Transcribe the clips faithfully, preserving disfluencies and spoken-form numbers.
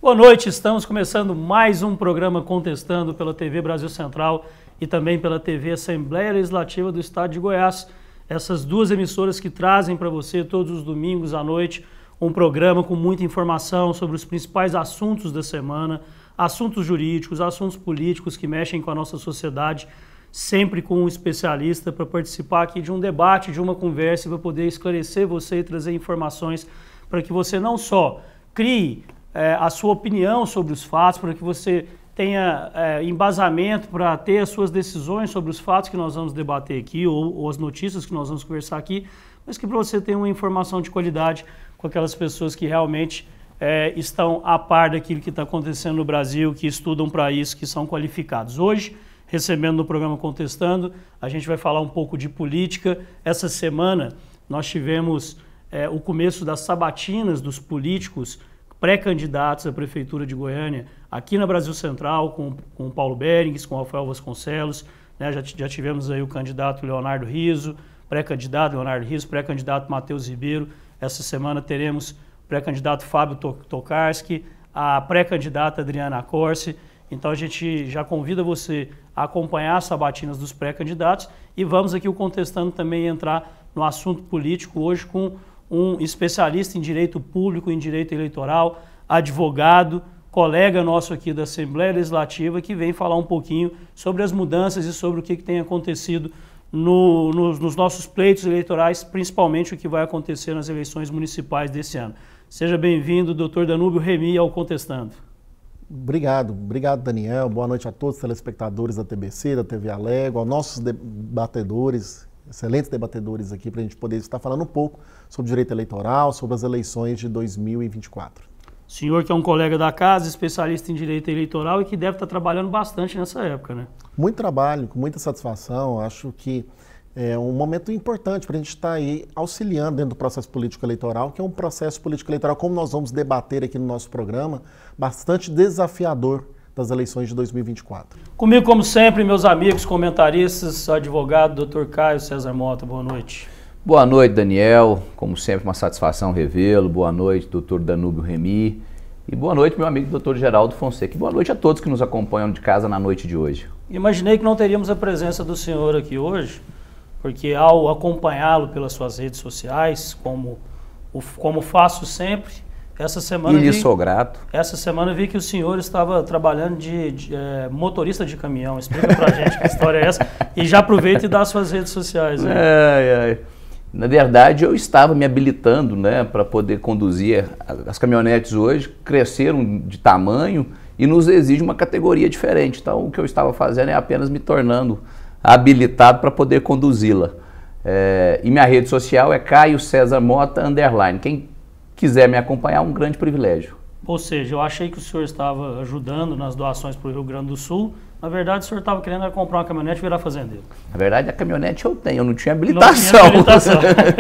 Boa noite, estamos começando mais um programa Contestando pela T V Brasil Central e também pela T V Assembleia Legislativa do Estado de Goiás. Essas duas emissoras que trazem para você todos os domingos à noite um programa com muita informação sobre os principais assuntos da semana, assuntos jurídicos, assuntos políticos que mexem com a nossa sociedade, sempre com um especialista para participar aqui de um debate, de uma conversa, para poder esclarecer você e trazer informações para que você não só crie é, a sua opinião sobre os fatos, para que você tenha é, embasamento para ter as suas decisões sobre os fatos que nós vamos debater aqui ou, ou as notícias que nós vamos conversar aqui, mas que para você tenha uma informação de qualidade com aquelas pessoas que realmente é, estão a par daquilo que está acontecendo no Brasil, que estudam para isso, que são qualificados. Hoje, recebendo no programa Contestando, a gente vai falar um pouco de política. Essa semana nós tivemos é, o começo das sabatinas dos políticos pré-candidatos à Prefeitura de Goiânia, aqui na Brasil Central, com, com o Paulo Berings, com o Rafael Vasconcelos, né? já, já tivemos aí o candidato Leonardo Rizzo, pré-candidato Leonardo Rizzo, pré-candidato Matheus Ribeiro. Essa semana teremos o pré-candidato Fábio Tokarski, a pré-candidata Adriana Corsi. Então a gente já convida você a acompanhar as sabatinas dos pré-candidatos e vamos aqui o Contestando também entrar no assunto político hoje com um especialista em direito público, em direito eleitoral, advogado, colega nosso aqui da Assembleia Legislativa que vem falar um pouquinho sobre as mudanças e sobre o que, que tem acontecido no, no, nos nossos pleitos eleitorais, principalmente o que vai acontecer nas eleições municipais desse ano. Seja bem-vindo, doutor Danúbio Remy, ao Contestando. Obrigado, obrigado Daniel, boa noite a todos os telespectadores da T B C, da T V Alego, aos nossos debatedores, excelentes debatedores aqui para a gente poder estar falando um pouco sobre direito eleitoral, sobre as eleições de dois mil e vinte e quatro. O senhor que é um colega da casa, especialista em direito eleitoral e que deve estar trabalhando bastante nessa época, né? Muito trabalho, com muita satisfação, acho que é um momento importante para a gente estar aí auxiliando dentro do processo político eleitoral, que é um processo político eleitoral, como nós vamos debater aqui no nosso programa, bastante desafiador das eleições de dois mil e vinte e quatro. Comigo, como sempre, meus amigos, comentaristas, advogado, doutor Caio César Mota, boa noite. Boa noite, Daniel, como sempre uma satisfação revê-lo, boa noite, doutor Danúbio Remy, e boa noite, meu amigo doutor Geraldo Fonseca, e boa noite a todos que nos acompanham de casa na noite de hoje. Imaginei que não teríamos a presença do senhor aqui hoje, porque ao acompanhá-lo pelas suas redes sociais, como, como faço sempre, essa semana, e lhe vi, sou grato. Essa semana vi que o senhor estava trabalhando de, de é, motorista de caminhão. Explica pra gente que história é essa. E já aproveita e dá as suas redes sociais. Aí. Ai, ai. Na verdade, eu estava me habilitando, né, para poder conduzir. As caminhonetes hoje cresceram de tamanho e nos exige uma categoria diferente. Então, o que eu estava fazendo é apenas me tornando habilitado para poder conduzi-la. É, e minha rede social é Caio César Mota underline. Quem quiser me acompanhar, é um grande privilégio. Ou seja, eu achei que o senhor estava ajudando nas doações para o Rio Grande do Sul. Na verdade, o senhor estava querendo comprar uma caminhonete e virar fazendeiro. Na verdade, a caminhonete eu tenho, eu não tinha habilitação. Não tinha habilitação.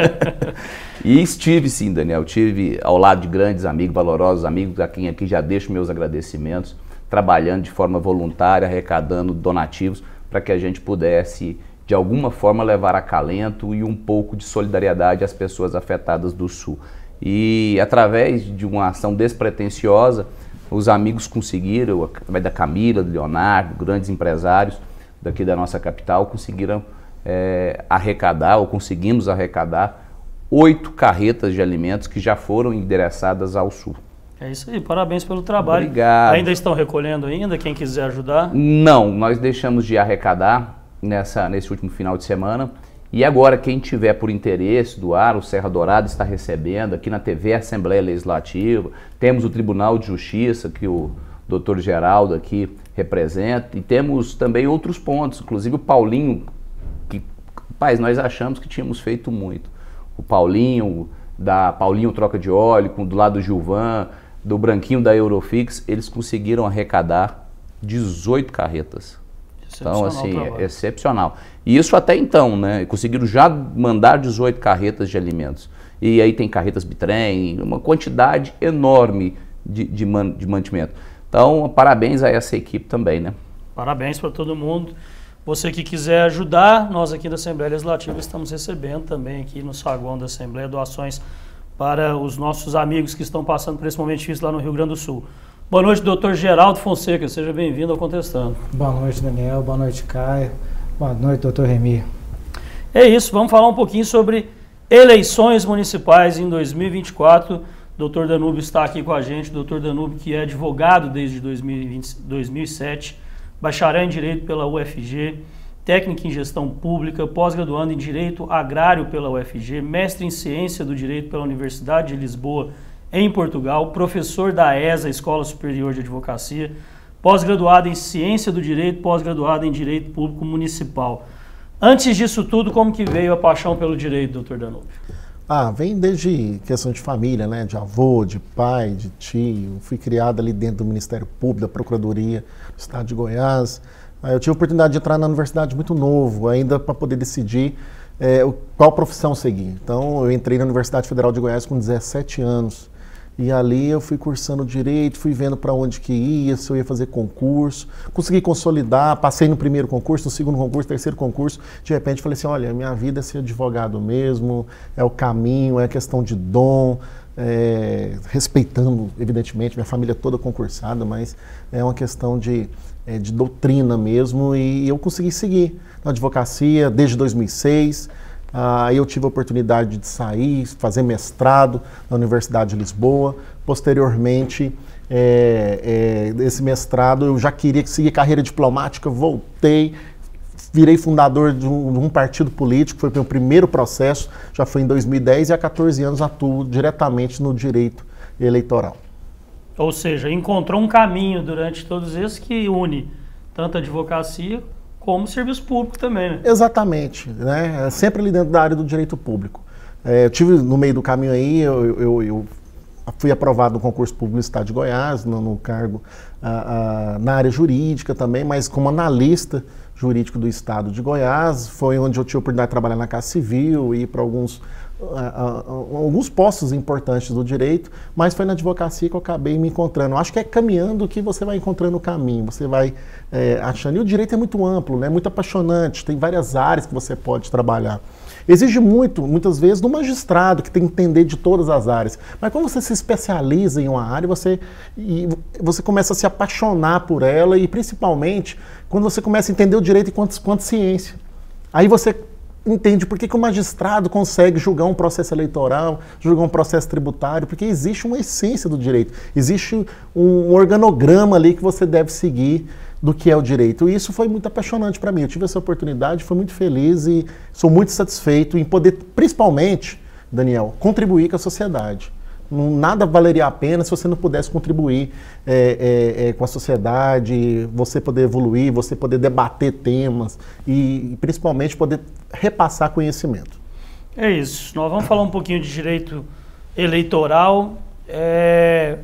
E estive sim, Daniel, estive ao lado de grandes amigos, valorosos amigos, a quem aqui já deixo meus agradecimentos, trabalhando de forma voluntária, arrecadando donativos, para que a gente pudesse, de alguma forma, levar acalento e um pouco de solidariedade às pessoas afetadas do Sul. E através de uma ação despretensiosa, os amigos conseguiram, através da Camila, do Leonardo, grandes empresários daqui da nossa capital, conseguiram é, arrecadar, ou conseguimos arrecadar, oito carretas de alimentos que já foram endereçadas ao Sul. É isso aí, parabéns pelo trabalho. Obrigado. Ainda estão recolhendo ainda, quem quiser ajudar? Não, nós deixamos de arrecadar nessa, nesse último final de semana. E agora, quem tiver por interesse doar, o Serra Dourada está recebendo, aqui na T V Assembleia Legislativa, temos o Tribunal de Justiça, que o doutor Geraldo aqui representa, e temos também outros pontos, inclusive o Paulinho, que, rapaz, nós achamos que tínhamos feito muito. O Paulinho, da Paulinho Troca de Óleo, com, do lado do Gilvan, do Branquinho da Eurofix, eles conseguiram arrecadar dezoito carretas. Então, assim, é excepcional. E isso até então, né? Conseguiram já mandar dezoito carretas de alimentos. E aí tem carretas bitrem, uma quantidade enorme de, de, man, de mantimento. Então, parabéns a essa equipe também, né? Parabéns para todo mundo. Você que quiser ajudar, nós aqui da Assembleia Legislativa estamos recebendo também aqui no saguão da Assembleia doações para os nossos amigos que estão passando por esse momento difícil lá no Rio Grande do Sul. Boa noite, doutor Geraldo Fonseca. Seja bem-vindo ao Contestando. Boa noite, Daniel. Boa noite, Caio. Boa noite, doutor Remy. É isso, vamos falar um pouquinho sobre eleições municipais em dois mil e vinte e quatro. doutor Danúbio está aqui com a gente. doutor Danúbio, que é advogado desde dois mil e vinte, dois mil e sete, bacharel em Direito pela U F G, técnico em Gestão Pública, pós-graduando em Direito Agrário pela U F G, mestre em Ciência do Direito pela Universidade de Lisboa, em Portugal, professor da E S A, Escola Superior de Advocacia, pós-graduado em Ciência do Direito, pós-graduado em Direito Público Municipal. Antes disso tudo, como que veio a paixão pelo direito, doutor Danúbio? Ah, vem desde questão de família, né? De avô, de pai, de tio. Fui criado ali dentro do Ministério Público, da Procuradoria do Estado de Goiás. Eu tive a oportunidade de entrar na universidade muito novo, ainda para poder decidir é, qual profissão seguir. Então, eu entrei na Universidade Federal de Goiás com dezessete anos. E ali eu fui cursando Direito, fui vendo para onde que ia, se eu ia fazer concurso. Consegui consolidar, passei no primeiro concurso, no segundo concurso, terceiro concurso. De repente falei assim, olha, minha vida é ser advogado mesmo, é o caminho, é questão de dom, é, respeitando, evidentemente, minha família toda concursada, mas é uma questão de, é, de doutrina mesmo. E eu consegui seguir na advocacia desde dois mil e seis. Aí uh, eu tive a oportunidade de sair, fazer mestrado na Universidade de Lisboa. Posteriormente, é, é, esse mestrado eu já queria seguir carreira diplomática, voltei, virei fundador de um, de um partido político, foi o meu primeiro processo, já foi em dois mil e dez, e há quatorze anos atuo diretamente no direito eleitoral. Ou seja, encontrou um caminho durante todos esses que une tanto a advocacia como serviço público também, né? Exatamente, né? Sempre ali dentro da área do direito público. É, eu tive no meio do caminho aí, eu, eu, eu fui aprovado no concurso público do Estado de Goiás, no, no cargo a, a, na área jurídica também, mas como analista jurídico do Estado de Goiás, foi onde eu tive a oportunidade de trabalhar na Casa Civil e ir para alguns Uh, uh, alguns postos importantes do direito, mas foi na advocacia que eu acabei me encontrando. Eu acho que é caminhando que você vai encontrando o caminho, você vai é, achando. E o direito é muito amplo, né? Muito apaixonante, tem várias áreas que você pode trabalhar. Exige muito, muitas vezes, do magistrado que tem que entender de todas as áreas. Mas quando você se especializa em uma área, você, e você começa a se apaixonar por ela, e principalmente quando você começa a entender o direito enquanto, enquanto ciência. Aí você entende por que, que o magistrado consegue julgar um processo eleitoral, julgar um processo tributário, porque existe uma essência do direito, existe um organograma ali que você deve seguir do que é o direito. E isso foi muito apaixonante para mim. Eu tive essa oportunidade, fui muito feliz e sou muito satisfeito em poder, principalmente, Daniel, contribuir com a sociedade. Nada valeria a pena se você não pudesse contribuir é, é, é, com a sociedade, você poder evoluir, você poder debater temas e, e principalmente poder repassar conhecimento. É isso. Nós vamos falar um pouquinho de direito eleitoral. É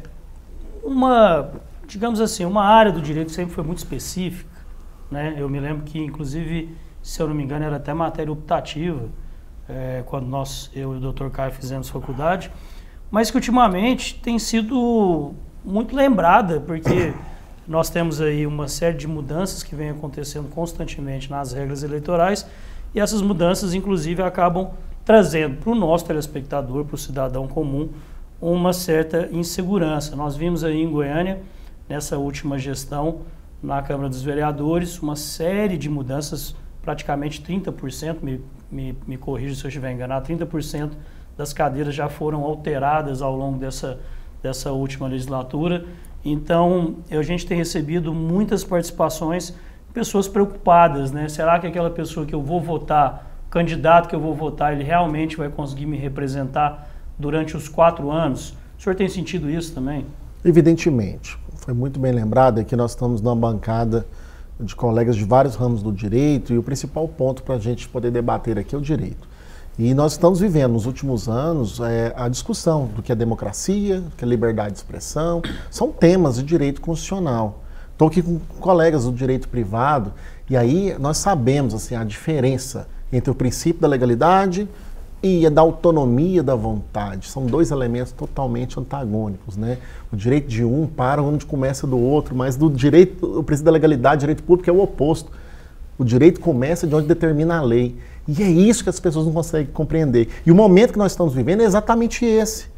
uma, digamos assim, uma área do direito que sempre foi muito específica, né? Eu me lembro que, inclusive, se eu não me engano, era até matéria optativa, é, quando nós, eu e o doutor Caio fizemos faculdade, mas que ultimamente tem sido muito lembrada, porque nós temos aí uma série de mudanças que vem acontecendo constantemente nas regras eleitorais, e essas mudanças, inclusive, acabam trazendo para o nosso telespectador, para o cidadão comum, uma certa insegurança. Nós vimos aí em Goiânia, nessa última gestão, na Câmara dos Vereadores, uma série de mudanças, praticamente trinta por cento, me, me, me corrija se eu estiver enganado, trinta por cento das cadeiras já foram alteradas ao longo dessa, dessa última legislatura. Então, a gente tem recebido muitas participações, pessoas preocupadas, né? Será que aquela pessoa que eu vou votar, o candidato que eu vou votar, ele realmente vai conseguir me representar durante os quatro anos? O senhor tem sentido isso também? Evidentemente. Foi muito bem lembrado que nós estamos numa bancada de colegas de vários ramos do direito, e o principal ponto para a gente poder debater aqui é o direito. E nós estamos vivendo nos últimos anos é, a discussão do que é democracia, do que é liberdade de expressão, são temas de direito constitucional. Estou aqui com colegas do direito privado, e aí nós sabemos assim, a diferença entre o princípio da legalidade e a da autonomia da vontade. São dois elementos totalmente antagônicos, né? O direito de um para onde começa do outro, mas do direito, o princípio da legalidade, direito público é o oposto. O direito começa de onde determina a lei. E é isso que as pessoas não conseguem compreender. E o momento que nós estamos vivendo é exatamente esse.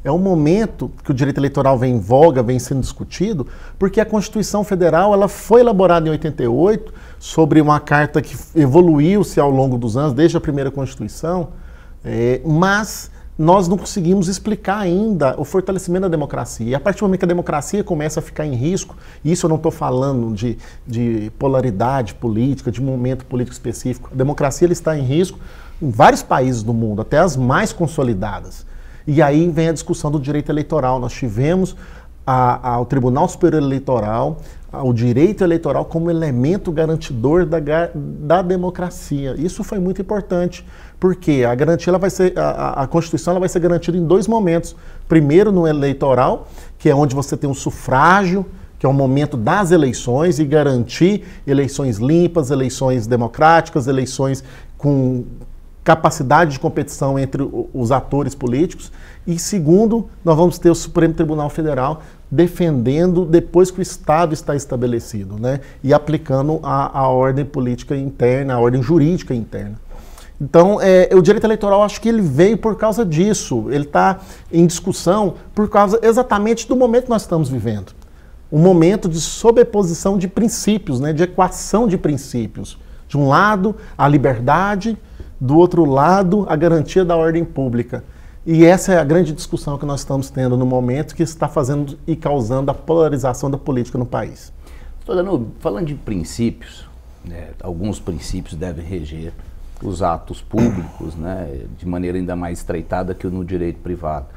É um momento que o direito eleitoral vem em voga, vem sendo discutido, porque a Constituição Federal ela foi elaborada em oitenta e oito sobre uma carta que evoluiu-se ao longo dos anos, desde a primeira Constituição, é, mas nós não conseguimos explicar ainda o fortalecimento da democracia. E a partir do momento que a democracia começa a ficar em risco, e isso eu não estou falando de, de polaridade política, de momento político específico, a democracia ela está em risco em vários países do mundo, até as mais consolidadas. E aí vem a discussão do direito eleitoral. Nós tivemos a, a, o Tribunal Superior Eleitoral, a, o direito eleitoral como elemento garantidor da, da democracia. Isso foi muito importante, porque a garantia ela vai ser, a, a Constituição ela vai ser garantida em dois momentos. Primeiro no eleitoral, que é onde você tem um sufrágio, que é o momento das eleições, e garantir eleições limpas, eleições democráticas, eleições com capacidade de competição entre os atores políticos. E segundo, nós vamos ter o Supremo Tribunal Federal defendendo depois que o Estado está estabelecido, né? E aplicando a, a ordem política interna, a ordem jurídica interna. Então, é, o direito eleitoral, acho que ele veio por causa disso. Ele está em discussão por causa exatamente do momento que nós estamos vivendo. Um momento de sobreposição de princípios, né? De equação de princípios. De um lado, a liberdade, do outro lado, a garantia da ordem pública. E essa é a grande discussão que nós estamos tendo no momento, que está fazendo e causando a polarização da política no país. Doutor Danúbio, falando de princípios, né, alguns princípios devem reger os atos públicos, né, de maneira ainda mais estreitada que no direito privado.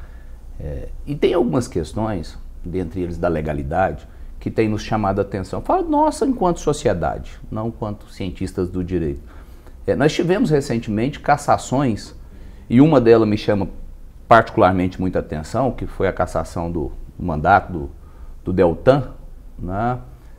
É, e tem algumas questões, dentre eles da legalidade, que tem nos chamado a atenção. Fala nossa enquanto sociedade, não enquanto cientistas do direito. É, nós tivemos recentemente cassações, e uma delas me chama particularmente muita atenção, que foi a cassação do, do mandato do, do Deltan, né?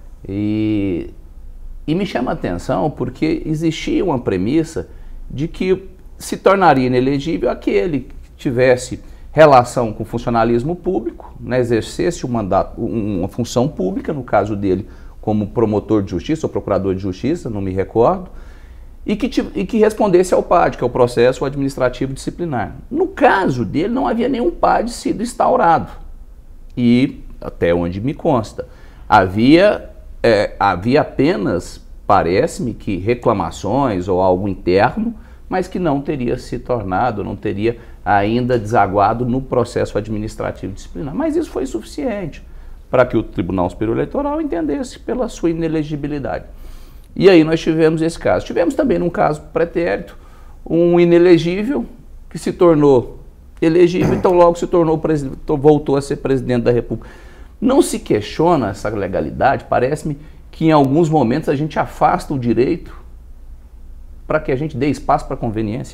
e, e me chama a atenção porque existia uma premissa de que se tornaria inelegível aquele que tivesse relação com o funcionalismo público, né? Exercesse um mandato, uma função pública, no caso dele como promotor de justiça ou procurador de justiça, não me recordo, E que, e que respondesse ao P A D, que é o processo administrativo disciplinar. No caso dele, não havia nenhum P A D sido instaurado. E, até onde me consta, havia, é, havia apenas, parece-me, que reclamações ou algo interno, mas que não teria se tornado, não teria ainda desaguado no processo administrativo disciplinar. Mas isso foi suficiente para que o Tribunal Superior Eleitoral entendesse pela sua inelegibilidade. E aí nós tivemos esse caso. Tivemos também num caso pretérito, um inelegível que se tornou elegível, então logo se tornou presidente, voltou a ser presidente da República. Não se questiona essa legalidade, parece-me que em alguns momentos a gente afasta o direito para que a gente dê espaço para conveniência.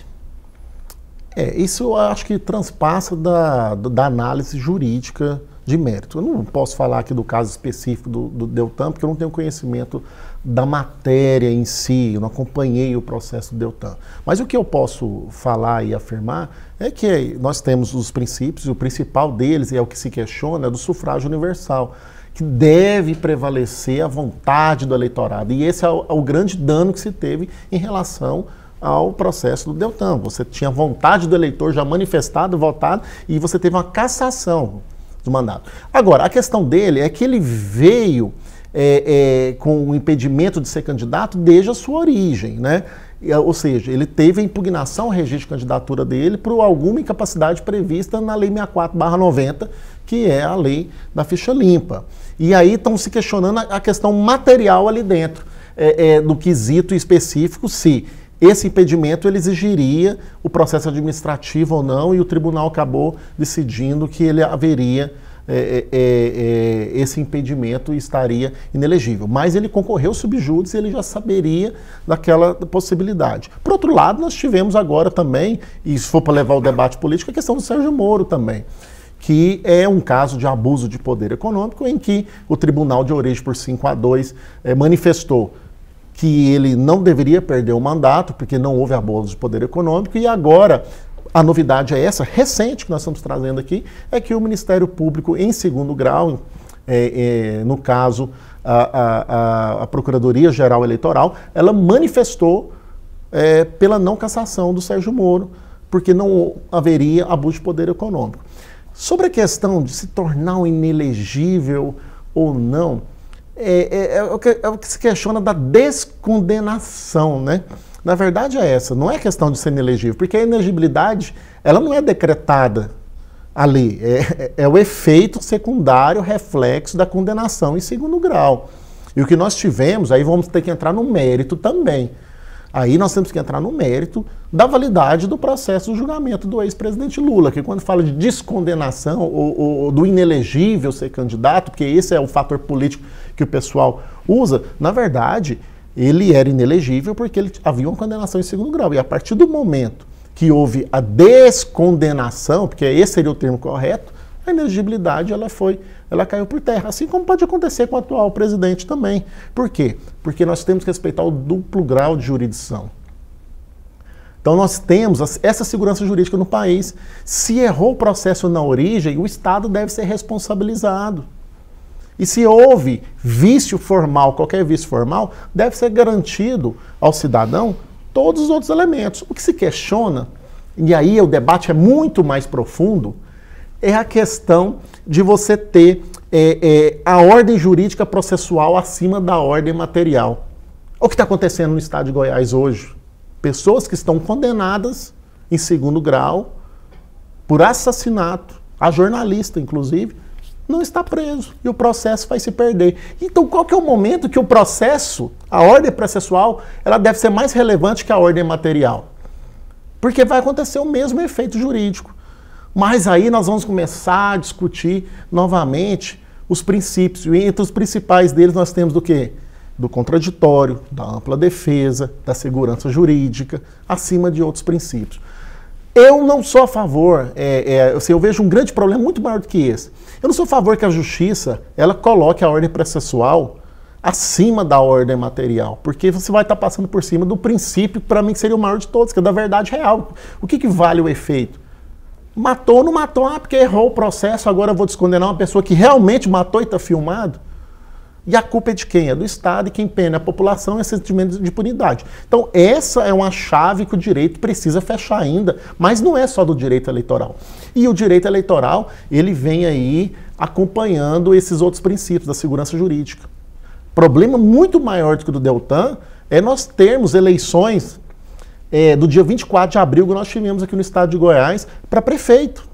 É, isso eu acho que transpassa da, da análise jurídica de mérito. Eu não posso falar aqui do caso específico do, do Deltan, porque eu não tenho conhecimento da matéria em si, eu não acompanhei o processo do Deltan. Mas o que eu posso falar e afirmar é que nós temos os princípios, e o principal deles, e é o que se questiona, é do sufrágio universal, que deve prevalecer a vontade do eleitorado. E esse é o, é o grande dano que se teve em relação ao processo do Deltan. Você tinha vontade do eleitor já manifestada, votada, e você teve uma cassação do mandato. Agora, a questão dele é que ele veio é, é, com o impedimento de ser candidato desde a sua origem, né? Ou seja, ele teve a impugnação ao registro de candidatura dele por alguma incapacidade prevista na Lei sessenta e quatro barra noventa, que é a lei da ficha limpa. E aí estão se questionando a questão material ali dentro, é, é, do quesito específico, se esse impedimento ele exigiria o processo administrativo ou não, e o tribunal acabou decidindo que ele haveria é, é, é, esse impedimento e estaria inelegível. Mas ele concorreu subjúdice e ele já saberia daquela possibilidade. Por outro lado, nós tivemos agora também, e se for para levar o debate político, a questão do Sérgio Moro também, que é um caso de abuso de poder econômico em que o tribunal de origem por cinco a dois é, manifestou que ele não deveria perder o mandato, porque não houve abuso de poder econômico, e agora a novidade é essa, recente, que nós estamos trazendo aqui, é que o Ministério Público, em segundo grau, é, é, no caso, a, a, a Procuradoria-Geral Eleitoral, ela manifestou é, pela não cassação do Sérgio Moro, porque não haveria abuso de poder econômico. Sobre a questão de se tornar um inelegível ou não, é, é, é, o que, é o que se questiona da descondenação, né? Na verdade é essa, não é questão de ser inelegível, porque a inelegibilidade, ela não é decretada ali, é, é o efeito secundário, reflexo da condenação em segundo grau. E o que nós tivemos, aí vamos ter que entrar no mérito também. Aí nós temos que entrar no mérito da validade do processo de julgamento do ex-presidente Lula, que quando fala de descondenação ou, ou do inelegível ser candidato, porque esse é o fator político que o pessoal usa, na verdade, ele era inelegível porque ele havia uma condenação em segundo grau. E a partir do momento que houve a descondenação, porque esse seria o termo correto, a inelegibilidade ela foi, ela caiu por terra. Assim como pode acontecer com o atual presidente também. Por quê? Porque nós temos que respeitar o duplo grau de jurisdição. Então nós temos essa segurança jurídica no país. Se errou o processo na origem, o Estado deve ser responsabilizado. E se houve vício formal, qualquer vício formal, deve ser garantido ao cidadão todos os outros elementos. O que se questiona, e aí o debate é muito mais profundo, é a questão de você ter é, é, a ordem jurídica processual acima da ordem material. O que está acontecendo no estado de Goiás hoje? Pessoas que estão condenadas em segundo grau por assassinato, a jornalista, inclusive, não está preso e o processo vai se perder. Então, qual que é o momento que o processo, a ordem processual, ela deve ser mais relevante que a ordem material? Porque vai acontecer o mesmo efeito jurídico. Mas aí nós vamos começar a discutir novamente os princípios. E entre os principais deles nós temos do quê? Do contraditório, da ampla defesa, da segurança jurídica, acima de outros princípios. Eu não sou a favor, é, é, assim, eu vejo um grande problema muito maior do que esse. Eu não sou a favor que a justiça ela coloque a ordem processual acima da ordem material, porque você vai estar passando por cima do princípio que para mim seria o maior de todos, que é da verdade real. O que, que vale o efeito? Matou ou não matou? Ah, porque errou o processo, agora eu vou descondenar uma pessoa que realmente matou e está filmado? E a culpa é de quem? É do Estado, e quem pena a população é sentimento de impunidade. Então essa é uma chave que o direito precisa fechar ainda, mas não é só do direito eleitoral. E o direito eleitoral, ele vem aí acompanhando esses outros princípios da segurança jurídica. Problema muito maior do que o do Deltan é nós termos eleições é, do dia vinte e quatro de abril que nós tivemos aqui no estado de Goiás para prefeito,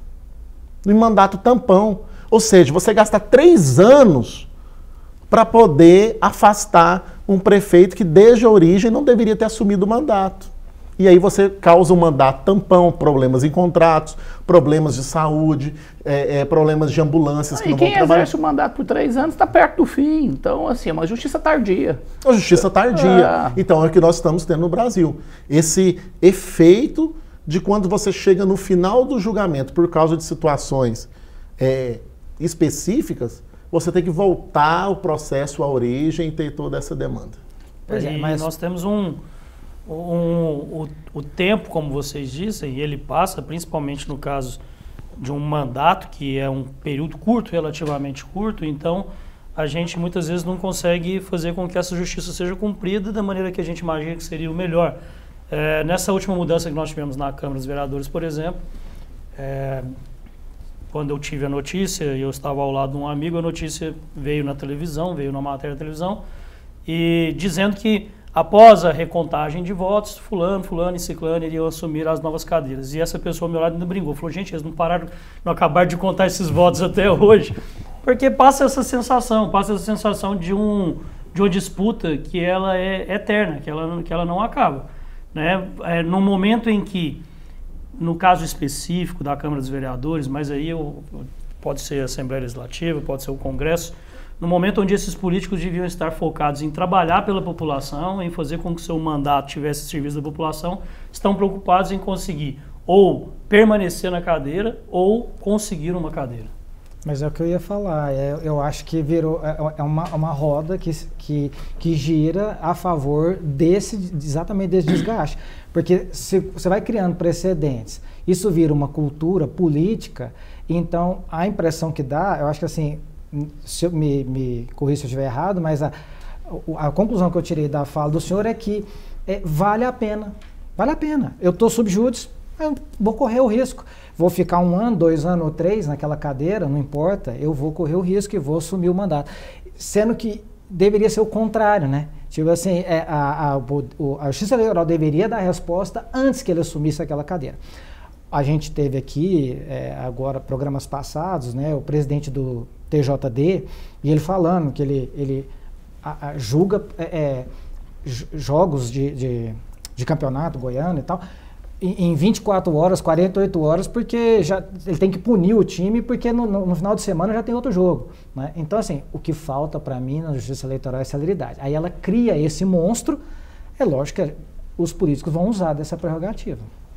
em mandato tampão. Ou seja, você gasta três anos para poder afastar um prefeito que desde a origem não deveria ter assumido o mandato. E aí você causa um mandato tampão, problemas em contratos, problemas de saúde, é, é, problemas de ambulâncias ah, que não vão trabalhar. E quem exerce o mandato por três anos está perto do fim. Então, assim, é uma justiça tardia. A justiça tardia. Ah. Então é o que nós estamos tendo no Brasil. Esse efeito de quando você chega no final do julgamento por causa de situações é, específicas, você tem que voltar o processo à origem e ter toda essa demanda. Pois é, mas nós temos um, um o, o tempo, como vocês dizem, ele passa, principalmente no caso de um mandato, que é um período curto, relativamente curto, então a gente muitas vezes não consegue fazer com que essa justiça seja cumprida da maneira que a gente imagina que seria o melhor. É, nessa última mudança que nós tivemos na Câmara dos Vereadores, por exemplo, é, quando eu tive a notícia, e eu estava ao lado de um amigo, a notícia veio na televisão, veio na matéria da televisão, e dizendo que após a recontagem de votos, fulano, fulano e ciclano iriam assumir as novas cadeiras. E essa pessoa ao meu lado ainda brincou, falou, gente, eles não pararam, não acabaram de contar esses votos até hoje. Porque passa essa sensação, passa essa sensação de, um, de uma disputa que ela é eterna, que ela, que ela não acaba. Né? É, no momento em que, no caso específico da Câmara dos Vereadores, mas aí eu, pode ser a Assembleia Legislativa, pode ser o Congresso, no momento onde esses políticos deviam estar focados em trabalhar pela população, em fazer com que o seu mandato tivesse serviço da população, estão preocupados em conseguir ou permanecer na cadeira ou conseguir uma cadeira. Mas é o que eu ia falar, é, eu acho que virou, é, é uma, uma roda que, que, que gira a favor desse, exatamente desse desgaste. Porque se você vai criando precedentes, isso vira uma cultura política, então a impressão que dá, eu acho que assim, se eu me, me corrija se eu estiver errado, mas a, a conclusão que eu tirei da fala do senhor é que é, vale a pena, vale a pena. Eu estou subjúdice, eu vou correr o risco. Vou ficar um ano, dois anos ou três naquela cadeira, não importa, eu vou correr o risco e vou assumir o mandato. Sendo que deveria ser o contrário, né? Tipo assim, é, a, a, o, a Justiça Eleitoral deveria dar a resposta antes que ele assumisse aquela cadeira. A gente teve aqui, é, agora, programas passados, né, o presidente do T J D, e ele falando que ele, ele a, a, julga é, é, jogos de, de, de campeonato goiano e tal, em, em vinte e quatro horas, quarenta e oito horas, porque já, ele tem que punir o time, porque no, no, no final de semana já tem outro jogo. Né? Então, assim, o que falta para mim na Justiça Eleitoral é celeridade. Aí ela cria esse monstro, é lógico que os políticos vão usar dessa prerrogativa.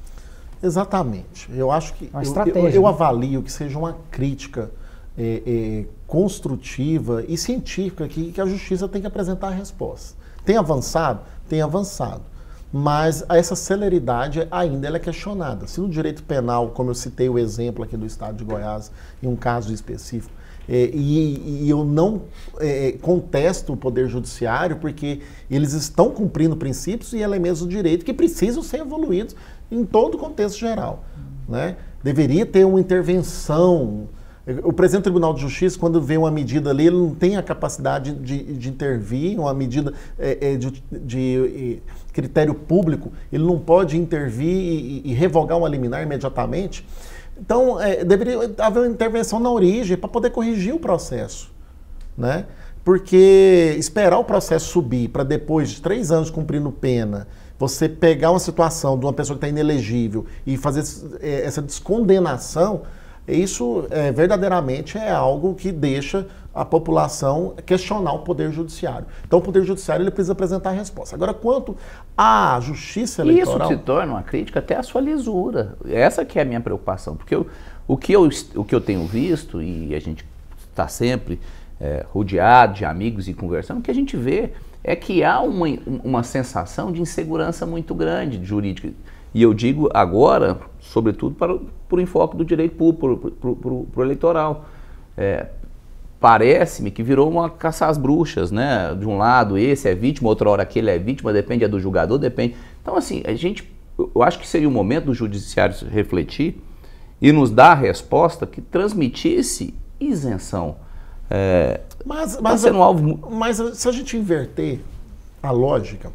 Exatamente. Eu acho que uma eu, estratégia, eu, eu né? avalio que seja uma crítica é, é, construtiva e científica que, que a justiça tem que apresentar a resposta. Tem avançado? Tem avançado. Mas essa celeridade ainda ela é questionada. Se no direito penal, como eu citei o exemplo aqui do estado de Goiás, em um caso específico, é, e, e eu não é, contesto o Poder Judiciário porque eles estão cumprindo princípios e elementos do direito que precisam ser evoluídos em todo o contexto geral. Né? Deveria ter uma intervenção. O presidente do Tribunal de Justiça, quando vê uma medida ali, ele não tem a capacidade de, de intervir, uma medida é, é, de, de, de critério público, ele não pode intervir e, e revogar uma liminar imediatamente. Então, é, deveria haver uma intervenção na origem para poder corrigir o processo. Né? Porque esperar o processo subir para depois de três anos cumprindo pena, você pegar uma situação de uma pessoa que está inelegível e fazer essa descondenação, isso é, verdadeiramente é algo que deixa a população questionar o Poder Judiciário. Então o Poder Judiciário ele precisa apresentar a resposta. Agora, quanto à Justiça Eleitoral... Isso se torna uma crítica até à sua lisura. Essa que é a minha preocupação. Porque eu, o, que eu, o que eu tenho visto, e a gente está sempre é, rodeado de amigos e conversando, o que a gente vê é que há uma, uma sensação de insegurança muito grande jurídica. E eu digo agora, sobretudo, para, para o enfoque do direito público, para o eleitoral. É, parece-me que virou uma caça às bruxas, né? De um lado, esse é vítima, outra hora aquele é vítima, depende é do julgador, depende. Então, assim, a gente, eu acho que seria o momento do judiciário refletir e nos dar a resposta que transmitisse isenção. É, mas, mas, tá sendo um alvo... mas se a gente inverter a lógica,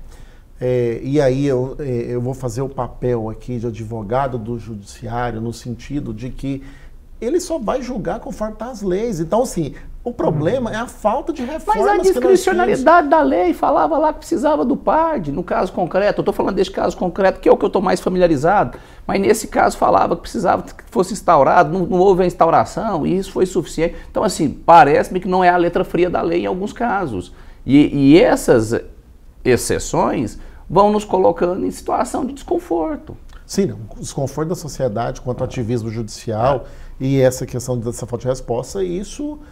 é, e aí eu, é, eu vou fazer o papel aqui de advogado do judiciário, no sentido de que ele só vai julgar conforme tá as leis. Então, assim, o problema hum. é a falta de reformas. Mas a discricionalidade da lei falava lá que precisava do P A R D, no caso concreto. Eu estou falando desse caso concreto, que é o que eu estou mais familiarizado. Mas nesse caso falava que precisava que fosse instaurado, não, não houve a instauração, e isso foi suficiente. Então, assim, parece-me que não é a letra fria da lei em alguns casos. E, e essas exceções vão nos colocando em situação de desconforto. Sim, não, o desconforto da sociedade quanto ao ativismo judicial é. e essa questão dessa falta de resposta, isso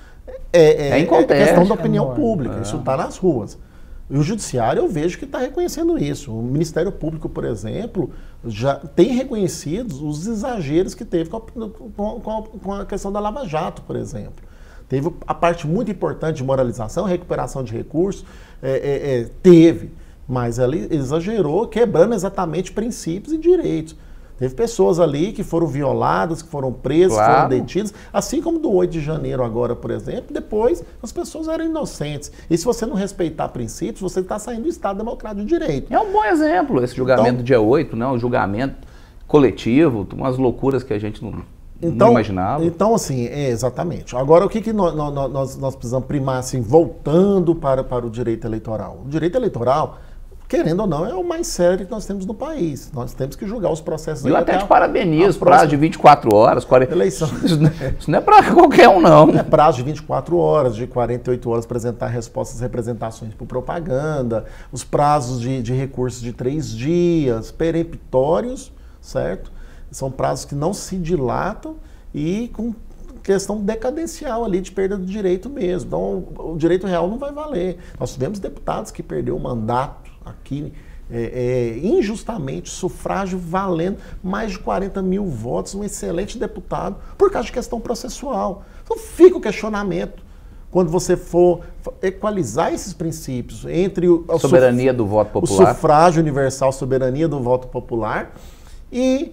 é, é, é, é questão da opinião é pública, é. isso está nas ruas. E o judiciário eu vejo que está reconhecendo isso. O Ministério Público, por exemplo, já tem reconhecido os exageros que teve com a, com a, com a questão da Lava Jato, por exemplo. Teve a parte muito importante de moralização, recuperação de recursos, é, é, é, teve, mas ela exagerou, quebrando exatamente princípios e direitos. Teve pessoas ali que foram violadas, que foram presas, claro. foram detidas, assim como do oito de janeiro agora, por exemplo, depois as pessoas eram inocentes. E se você não respeitar princípios, você está saindo do Estado Democrático de Direito. É um bom exemplo esse julgamento então, do dia oito, né? Um julgamento coletivo, umas loucuras que a gente não, então, não imaginava. Então, assim, é, exatamente. Agora, o que, que nós, nós, nós precisamos primar, assim, voltando para, para o direito eleitoral? O direito eleitoral, querendo ou não, é o mais sério que nós temos no país. Nós temos que julgar os processos... Eu até te parabenizo, prazo próxima... de vinte e quatro horas, quarenta... Eleição. Isso não é, isso não é para qualquer um, não. É prazo de vinte e quatro horas, de quarenta e oito horas apresentar respostas, representações por propaganda, os prazos de, de recursos de três dias, peremptórios, certo? São prazos que não se dilatam e com questão decadencial ali de perda do direito mesmo. Então, o direito real não vai valer. Nós tivemos deputados que perderam o mandato aqui é, é, injustamente, sufrágio valendo mais de quarenta mil votos, um excelente deputado, por causa de questão processual. Então fica o questionamento, quando você for equalizar esses princípios entre o, a soberania do voto popular, o sufrágio universal, soberania do voto popular, e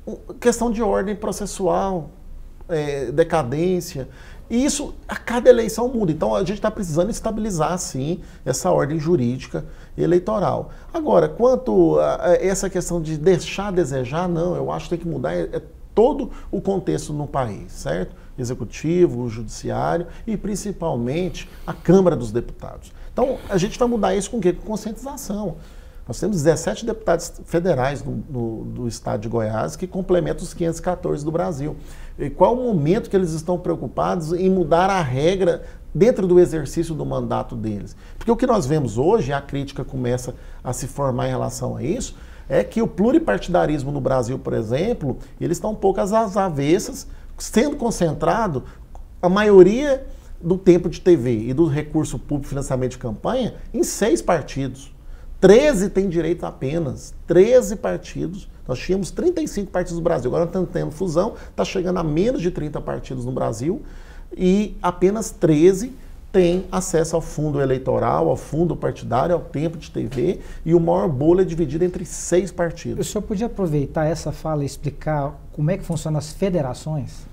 questão de ordem processual, é, decadência. E isso a cada eleição muda. Então a gente está precisando estabilizar, sim, essa ordem jurídica eleitoral. Agora, quanto a, a essa questão de deixar a desejar, não, eu acho que tem que mudar é, é todo o contexto no país, certo? Executivo, o judiciário e principalmente a Câmara dos Deputados. Então a gente vai mudar isso com o quê? Com conscientização. Nós temos dezessete deputados federais no, no, do estado de Goiás que complementam os quinhentos e quatorze do Brasil. E qual o momento que eles estão preocupados em mudar a regra dentro do exercício do mandato deles? Porque o que nós vemos hoje, a crítica começa a se formar em relação a isso, é que o pluripartidarismo no Brasil, por exemplo, ele está um pouco às avessas, sendo concentrado a maioria do tempo de T V e do recurso público financiamento de campanha em seis partidos. treze têm direito apenas, treze partidos. Nós tínhamos trinta e cinco partidos no Brasil, agora estamos tendo fusão, está chegando a menos de trinta partidos no Brasil e apenas treze têm acesso ao fundo eleitoral, ao fundo partidário, ao tempo de T V e o maior bolo é dividido entre seis partidos. O senhor podia aproveitar essa fala e explicar como é que funcionam as federações?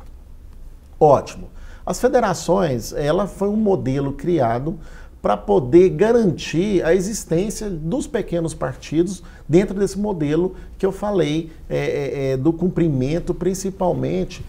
Ótimo. As federações, ela foi um modelo criado para poder garantir a existência dos pequenos partidos dentro desse modelo que eu falei é, é, do cumprimento, principalmente,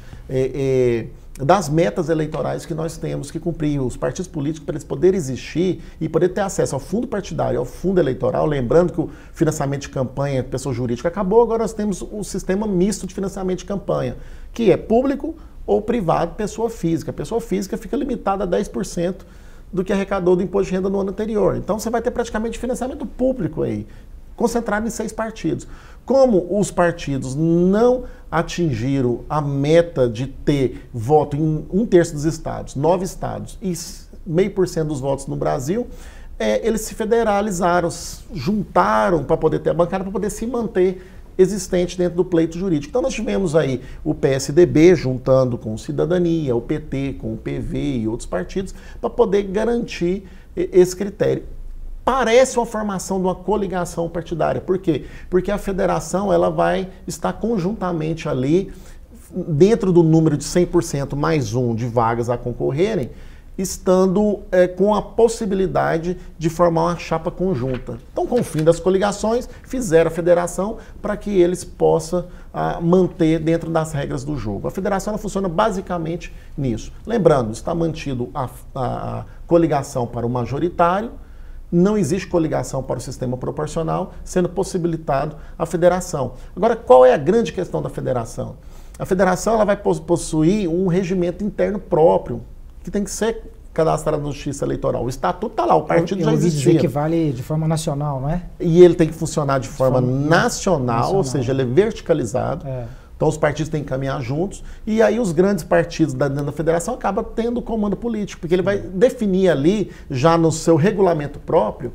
é, é, das metas eleitorais que nós temos que cumprir. Os partidos políticos, para eles poderem existir e poder ter acesso ao fundo partidário, ao fundo eleitoral, lembrando que o financiamento de campanha, pessoa jurídica, acabou, agora nós temos o sistema misto de financiamento de campanha, que é público ou privado, pessoa física. A pessoa física fica limitada a dez por cento do que arrecadou do imposto de renda no ano anterior. Então você vai ter praticamente financiamento público aí, concentrado em seis partidos. Como os partidos não atingiram a meta de ter voto em um terço dos estados, nove estados e meio por cento dos votos no Brasil, é, eles se federalizaram, juntaram para poder ter a bancada, para poder se manter existente dentro do pleito jurídico. Então nós tivemos aí o P S D B juntando com o Cidadania, o P T com o P V e outros partidos para poder garantir esse critério. Parece uma formação de uma coligação partidária. Por quê? Porque a federação ela vai estar conjuntamente ali dentro do número de cem por cento mais um de vagas a concorrerem, estando é, com a possibilidade de formar uma chapa conjunta. Então, com o fim das coligações, fizeram a federação para que eles possam ah, manter dentro das regras do jogo. A federação ela funciona basicamente nisso. Lembrando, está mantido a, a, a coligação para o majoritário, não existe coligação para o sistema proporcional, sendo possibilitado a federação. Agora, qual é a grande questão da federação? A federação ela vai possuir um regimento interno próprio, que tem que ser cadastrado na Justiça Eleitoral. O estatuto está lá, o partido eu, eu já existia. Dizer que vale de forma nacional, não é? E ele tem que funcionar de forma, de forma nacional, nacional, ou seja, ele é verticalizado. É. Então os partidos têm que caminhar juntos. E aí os grandes partidos da, dentro da federação acabam tendo comando político, porque ele vai definir ali, já no seu regulamento próprio,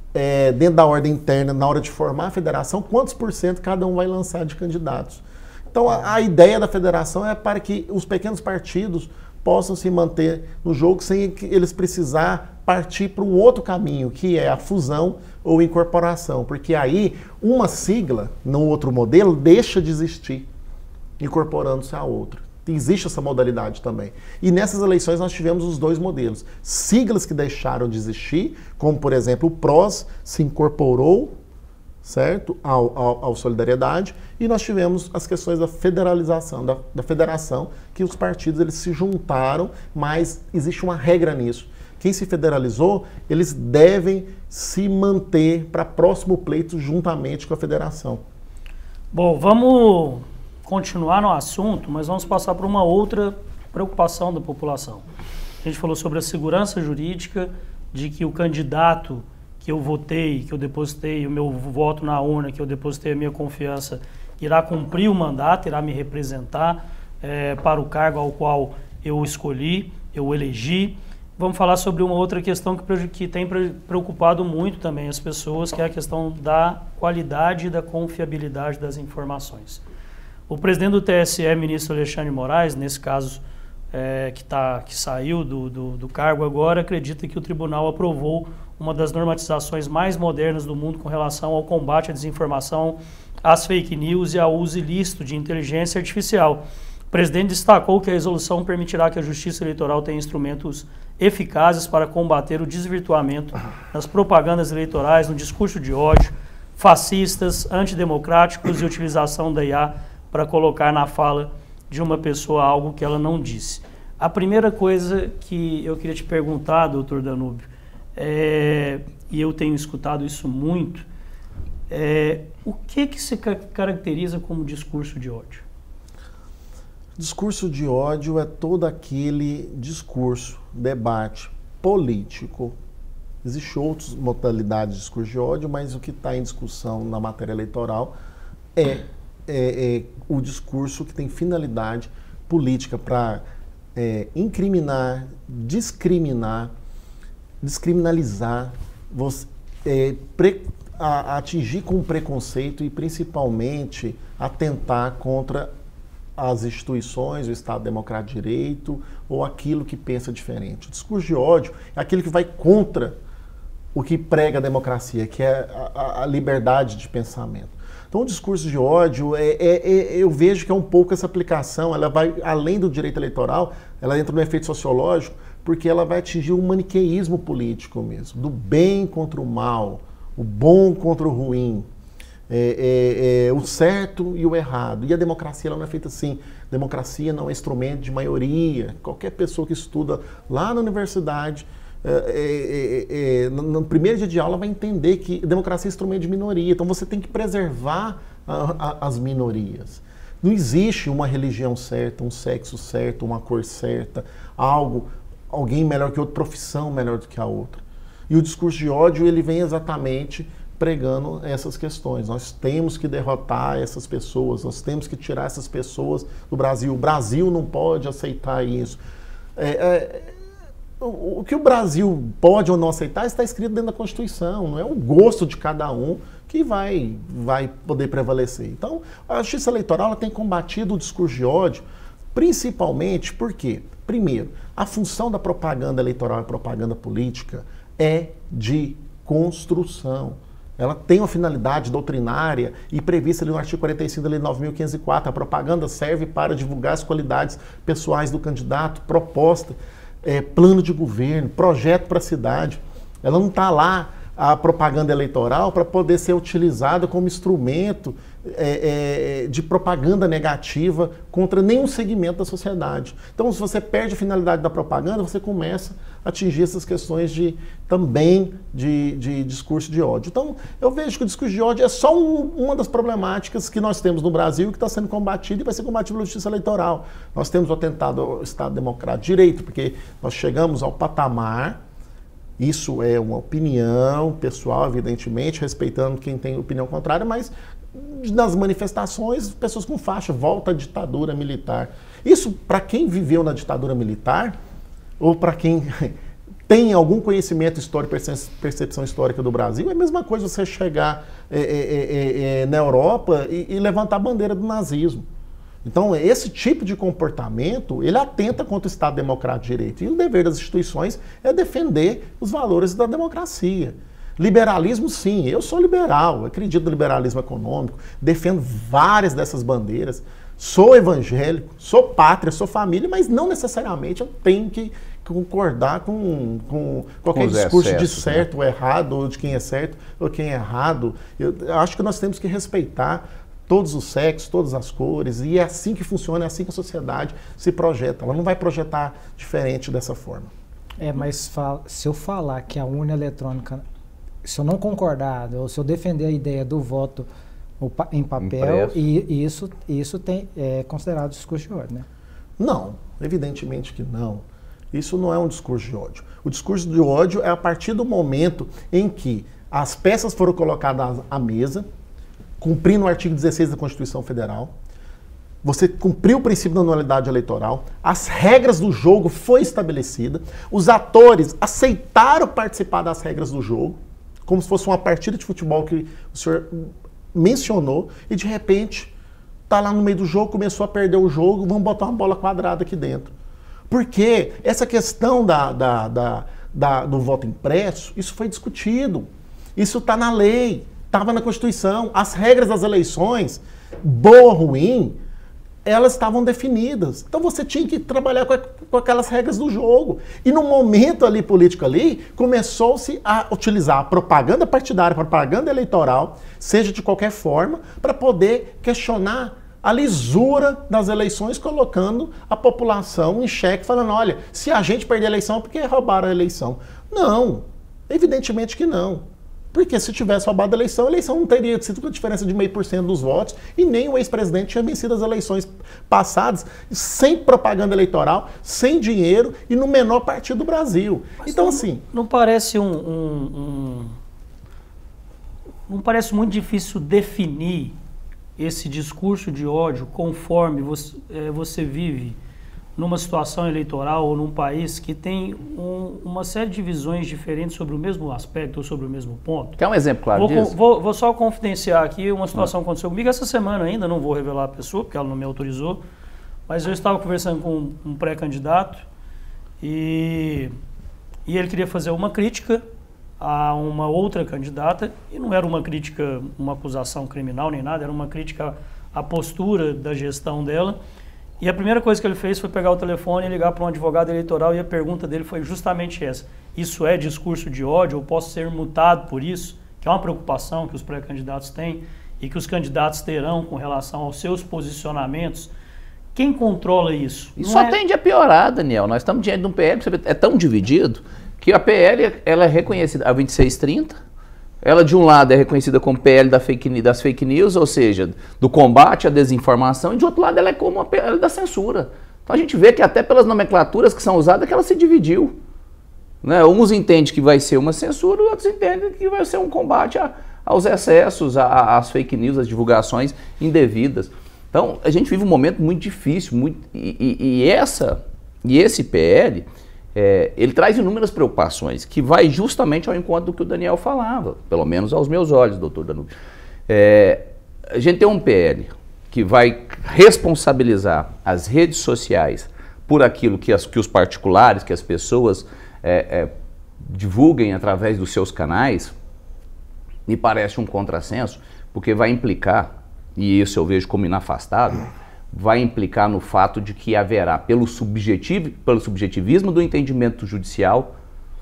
é, dentro da ordem interna, na hora de formar a federação, quantos por cento cada um vai lançar de candidatos. Então a, a ideia da federação é para que os pequenos partidos possam se manter no jogo sem que eles precisar partir para um outro caminho, que é a fusão ou incorporação, porque aí uma sigla, no outro modelo, deixa de existir, incorporando-se a outra. Existe essa modalidade também. E nessas eleições nós tivemos os dois modelos. Siglas que deixaram de existir, como por exemplo o P R O S se incorporou, certo, ao, ao, ao Solidariedade, e nós tivemos as questões da federalização, da, da federação, que os partidos eles se juntaram, mas existe uma regra nisso. Quem se federalizou, eles devem se manter para próximo pleito juntamente com a federação. Bom, vamos continuar no assunto, mas vamos passar por uma outra preocupação da população. A gente falou sobre a segurança jurídica, de que o candidato que eu votei, que eu depositei o meu voto na urna, que eu depositei a minha confiança, irá cumprir o mandato, irá me representar é, para o cargo ao qual eu escolhi, eu elegi. Vamos falar sobre uma outra questão que, que tem preocupado muito também as pessoas, que é a questão da qualidade e da confiabilidade das informações. O presidente do T S E, ministro Alexandre de Moraes, nesse caso é, que, tá, que saiu do, do, do cargo agora, acredita que o tribunal aprovou uma das normatizações mais modernas do mundo com relação ao combate à desinformação, às fake news e ao uso ilícito de inteligência artificial. O presidente destacou que a resolução permitirá que a Justiça Eleitoral tenha instrumentos eficazes para combater o desvirtuamento nas propagandas eleitorais, no discurso de ódio, fascistas, antidemocráticos e utilização da I A para colocar na fala de uma pessoa algo que ela não disse. A primeira coisa que eu queria te perguntar, doutor Danúbio, é, e eu tenho escutado isso muito, é, o que, que se ca- caracteriza como discurso de ódio? Discurso de ódio é todo aquele discurso, debate político. Existem outras modalidades de discurso de ódio, mas o que está em discussão na matéria eleitoral é, é, é o discurso que tem finalidade política para é, incriminar, discriminar, descriminalizar, você, é, pre, a, a atingir com preconceito e principalmente atentar contra as instituições, o Estado Democrático de Direito ou aquilo que pensa diferente. O discurso de ódio é aquele que vai contra o que prega a democracia, que é a, a liberdade de pensamento. Então o discurso de ódio, é, é, é, eu vejo que é um pouco essa aplicação, ela vai além do direito eleitoral, ela entra no efeito sociológico, porque ela vai atingir um maniqueísmo político mesmo, do bem contra o mal, o bom contra o ruim. É, é, é, o certo e o errado. E a democracia ela não é feita assim. Democracia não é instrumento de maioria. Qualquer pessoa que estuda lá na universidade, é, é, é, no, no primeiro dia de aula vai entender que democracia é instrumento de minoria. Então você tem que preservar a, a, as minorias. Não existe uma religião certa, um sexo certo, uma cor certa, algo, alguém melhor que outra, profissão melhor do que a outra. E o discurso de ódio ele vem exatamente pregando essas questões. Nós temos que derrotar essas pessoas, nós temos que tirar essas pessoas do Brasil. O Brasil não pode aceitar isso. É, é, o, o que o Brasil pode ou não aceitar está escrito dentro da Constituição, não é o gosto de cada um que vai, vai poder prevalecer. Então, a Justiça Eleitoral ela tem combatido o discurso de ódio, principalmente porque, primeiro, a função da propaganda eleitoral e propaganda política é de construção. Ela tem uma finalidade doutrinária e prevista ali no artigo quarenta e cinco da Lei nove mil quinhentos e quatro. A propaganda serve para divulgar as qualidades pessoais do candidato, proposta, é, plano de governo, projeto para a cidade. Ela não está lá, a propaganda eleitoral, para poder ser utilizada como instrumento é, é, de propaganda negativa contra nenhum segmento da sociedade. Então, se você perde a finalidade da propaganda, você começa a atingir essas questões de, também de, de discurso de ódio. Então, eu vejo que o discurso de ódio é só um, uma das problemáticas que nós temos no Brasil que está sendo combatido e vai ser combatido pela Justiça Eleitoral. Nós temos o atentado ao Estado Democrático de Direito, porque nós chegamos ao patamar. Isso é uma opinião pessoal, evidentemente, respeitando quem tem opinião contrária, mas nas manifestações, pessoas com faixa, volta à ditadura militar. Isso, para quem viveu na ditadura militar, ou para quem tem algum conhecimento histórico, percepção histórica do Brasil, é a mesma coisa você chegar é, é, é, na Europa e, e levantar a bandeira do nazismo. Então, esse tipo de comportamento, ele atenta contra o Estado Democrático de Direito. E o dever das instituições é defender os valores da democracia. Liberalismo, sim. Eu sou liberal, acredito no liberalismo econômico, defendo várias dessas bandeiras. Sou evangélico, sou pátria, sou família, mas não necessariamente eu tenho que concordar com, com qualquer com discurso excessos, de certo, né? Ou errado, ou de quem é certo ou quem é errado. Eu acho que nós temos que respeitar todos os sexos, todas as cores, e é assim que funciona, é assim que a sociedade se projeta. Ela não vai projetar diferente dessa forma. É, mas fala, se eu falar que a urna eletrônica, se eu não concordar, ou se eu defender a ideia do voto em papel, e isso, isso tem, é considerado discurso de ódio, né? Não, evidentemente que não. Isso não é um discurso de ódio. O discurso de ódio é a partir do momento em que as peças foram colocadas à mesa, cumprindo o artigo dezesseis da Constituição Federal, você cumpriu o princípio da anualidade eleitoral, as regras do jogo foram estabelecidas, os atores aceitaram participar das regras do jogo, como se fosse uma partida de futebol que o senhor mencionou, e de repente está lá no meio do jogo, começou a perder o jogo, vamos botar uma bola quadrada aqui dentro. Porque essa questão da, da, da, da, do voto impresso, isso foi discutido. Isso está na lei, estava na Constituição. As regras das eleições, boa ou ruim, elas estavam definidas. Então você tinha que trabalhar com, a, com aquelas regras do jogo. E no momento ali político ali, começou-se a utilizar a propaganda partidária, a propaganda eleitoral, seja de qualquer forma, para poder questionar a lisura das eleições, colocando a população em xeque, falando, olha, se a gente perder a eleição é porque roubaram a eleição. Não, evidentemente que não. Porque se tivesse roubado a eleição, a eleição não teria sido com a diferença de meio por cento dos votos e nem o ex-presidente tinha vencido as eleições passadas sem propaganda eleitoral, sem dinheiro e no menor partido do Brasil. Mas então, não, assim... Não parece um, um, um... Não parece muito difícil definir esse discurso de ódio conforme você, é, você vive numa situação eleitoral ou num país que tem um, uma série de visões diferentes sobre o mesmo aspecto ou sobre o mesmo ponto? Quer um exemplo claro vou, disso? Vou, vou só confidenciar aqui uma situação que aconteceu comigo essa semana ainda, não vou revelar a pessoa, porque ela não me autorizou, mas eu estava conversando com um, um pré-candidato e, e ele queria fazer uma crítica a uma outra candidata, e não era uma crítica, uma acusação criminal nem nada, era uma crítica à postura da gestão dela. E a primeira coisa que ele fez foi pegar o telefone e ligar para um advogado eleitoral, e a pergunta dele foi justamente essa: isso é discurso de ódio? Eu posso ser multado por isso? Que é uma preocupação que os pré-candidatos têm e que os candidatos terão com relação aos seus posicionamentos. Quem controla isso? E só é... tende a piorar, Daniel. Nós estamos diante de um P L, é tão dividido, que a P L ela é reconhecida, a vinte e seis trinta, ela de um lado é reconhecida como P L da fake, das fake news, ou seja, do combate à desinformação, e de outro lado ela é como a P L da censura. Então a gente vê que até pelas nomenclaturas que são usadas, que ela se dividiu. Né? Uns entendem que vai ser uma censura, outros entendem que vai ser um combate a, aos excessos, a, às fake news, às divulgações indevidas. Então a gente vive um momento muito difícil, muito, e, e, e, essa, e esse P L... É, ele traz inúmeras preocupações, que vai justamente ao encontro do que o Daniel falava, pelo menos aos meus olhos, doutor Danúbio. É, a gente tem um P L que vai responsabilizar as redes sociais por aquilo que, as, que os particulares, que as pessoas é, é, divulguem através dos seus canais. Me parece um contrassenso, porque vai implicar, e isso eu vejo como inafastável, vai implicar no fato de que haverá, pelo, subjetivo, pelo subjetivismo do entendimento judicial,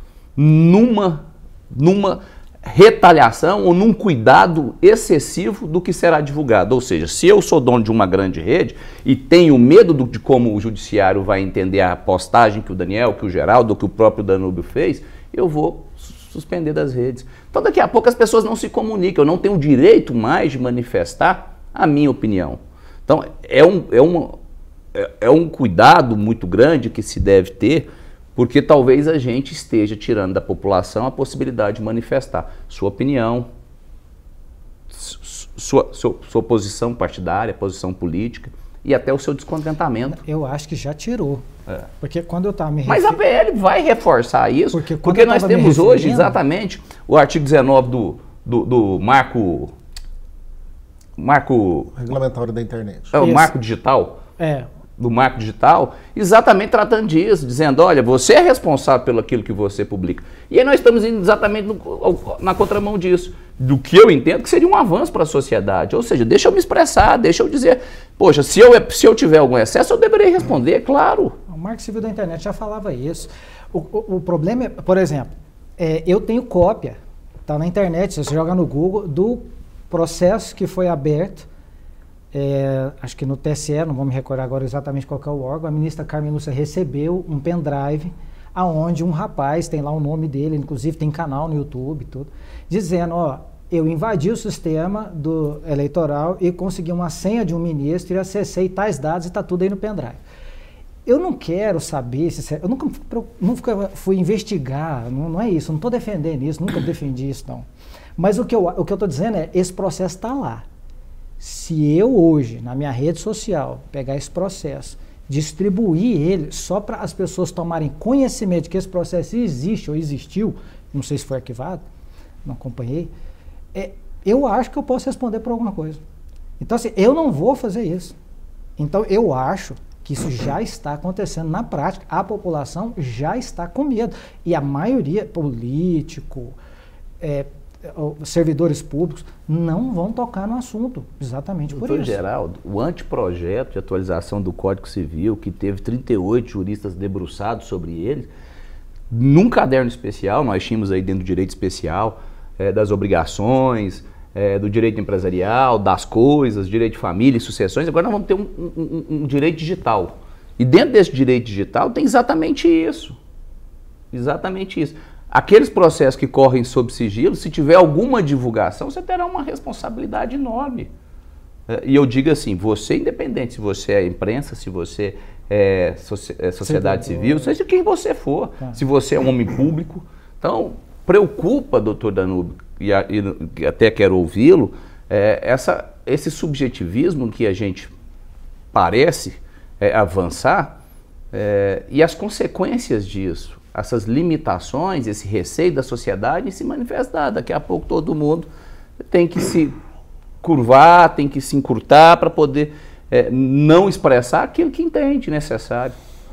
numa, numa retaliação ou num cuidado excessivo do que será divulgado. Ou seja, se eu sou dono de uma grande rede e tenho medo do, de como o judiciário vai entender a postagem que o Daniel, que o Geraldo, que o próprio Danúbio fez, eu vou suspender das redes. Então daqui a pouco as pessoas não se comunicam, eu não tenho o direito mais de manifestar a minha opinião. Então, é um, é, uma, é, é um cuidado muito grande que se deve ter, porque talvez a gente esteja tirando da população a possibilidade de manifestar sua opinião, sua, sua, sua posição partidária, posição política e até o seu descontentamento. Eu acho que já tirou. É. Porque quando eu estava me Mas a P L vai reforçar isso, porque, porque nós temos hoje exatamente o artigo dezenove do, do, do marco... Marco... Regulamentário da internet. É, o marco digital. É. Do marco digital, exatamente tratando disso, dizendo, olha, você é responsável pelo aquilo que você publica. E aí nós estamos indo exatamente no, na contramão disso, do que eu entendo que seria um avanço para a sociedade. Ou seja, deixa eu me expressar, deixa eu dizer, poxa, se eu, se eu tiver algum excesso, eu deveria responder, claro. O Marco Civil da Internet já falava isso. O, o, o problema é, por exemplo, é, eu tenho cópia, tá na internet, se você jogar no Google, do processo que foi aberto, é, acho que no T S E, não vou me recordar agora exatamente qual que é o órgão, a ministra Carmen Lúcia recebeu um pendrive aonde um rapaz, tem lá o nome dele, inclusive tem canal no YouTube, tudo, dizendo, ó, eu invadi o sistema do eleitoral e consegui uma senha de um ministro e acessei tais dados e está tudo aí no pendrive. Eu não quero saber, se, eu nunca, nunca fui investigar, não, não é isso, eu não estou defendendo isso, nunca defendi isso, não. Mas o que eu o que eu estou dizendo é, esse processo está lá. Se eu hoje, na minha rede social, pegar esse processo, distribuir ele só para as pessoas tomarem conhecimento de que esse processo existe ou existiu, não sei se foi arquivado, não acompanhei, é, eu acho que eu posso responder por alguma coisa. Então, assim, eu não vou fazer isso. Então, eu acho que isso já está acontecendo na prática. A população já está com medo. E a maioria, político, é, servidores públicos, não vão tocar no assunto, exatamente por Doutor isso. Geraldo, o anteprojeto de atualização do Código Civil, que teve trinta e oito juristas debruçados sobre ele, num caderno especial, nós tínhamos aí dentro do direito especial, é, das obrigações, é, do direito empresarial, das coisas, direito de família e sucessões, agora nós vamos ter um, um, um direito digital. E dentro desse direito digital tem exatamente isso. Exatamente isso. Aqueles processos que correm sob sigilo, se tiver alguma divulgação, você terá uma responsabilidade enorme. E eu digo assim, você independente, se você é imprensa, se você é, é sociedade civil, seja quem você for, tá. Se você é um homem público. Então, preocupa, doutor Danúbio, e, a, e até quero ouvi-lo, é, essa, esse subjetivismo que a gente parece é, avançar é, e as consequências disso. Essas limitações, esse receio da sociedade se manifestar. Daqui a pouco todo mundo tem que se curvar, tem que se encurtar para poder é, não expressar aquilo que entende necessário.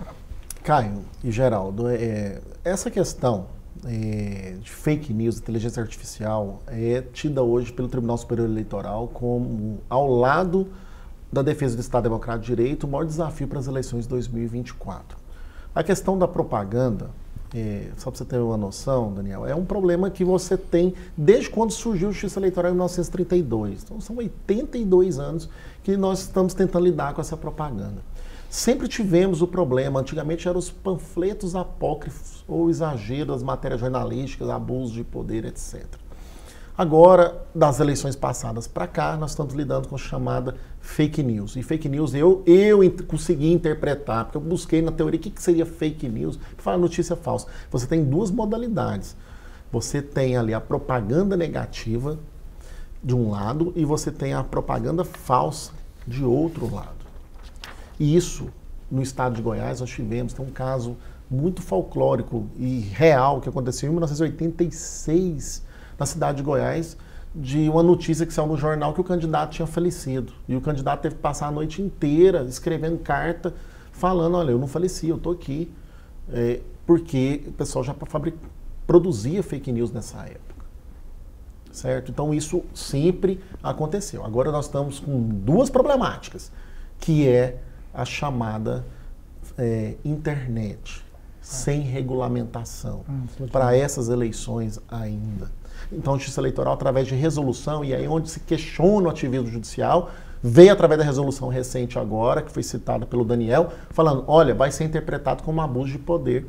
Caio e Geraldo, é, essa questão é, de fake news, inteligência artificial, é tida hoje pelo Tribunal Superior Eleitoral como, ao lado da defesa do Estado Democrático de Direito, o maior desafio para as eleições de dois mil e vinte e quatro. A questão da propaganda, É, só para você ter uma noção, Daniel, é um problema que você tem desde quando surgiu a Justiça Eleitoral em mil novecentos e trinta e dois. Então são oitenta e dois anos que nós estamos tentando lidar com essa propaganda. Sempre tivemos o problema, antigamente eram os panfletos apócrifos ou exagero das matérias jornalísticas, abuso de poder, etcétera. Agora, das eleições passadas para cá, nós estamos lidando com a chamada fake news. E fake news eu, eu consegui interpretar, porque eu busquei na teoria o que, que seria fake news, para falar notícia falsa. Você tem duas modalidades. Você tem ali a propaganda negativa de um lado e você tem a propaganda falsa de outro lado. E isso, no estado de Goiás, nós tivemos, tem um caso muito folclórico e real que aconteceu em mil novecentos e oitenta e seis, na cidade de Goiás, de uma notícia que saiu no jornal que o candidato tinha falecido. E o candidato teve que passar a noite inteira escrevendo carta, falando, olha, eu não faleci, eu estou aqui. É, porque o pessoal já fabric... produzia fake news nessa época. Certo? Então isso sempre aconteceu. Agora nós estamos com duas problemáticas, que é a chamada é, internet, ah. sem regulamentação, ah, para essas eleições ainda. Então, a Justiça Eleitoral, através de resolução, e aí onde se questiona o ativismo judicial, veio através da resolução recente agora, que foi citada pelo Daniel, falando, olha, vai ser interpretado como abuso de poder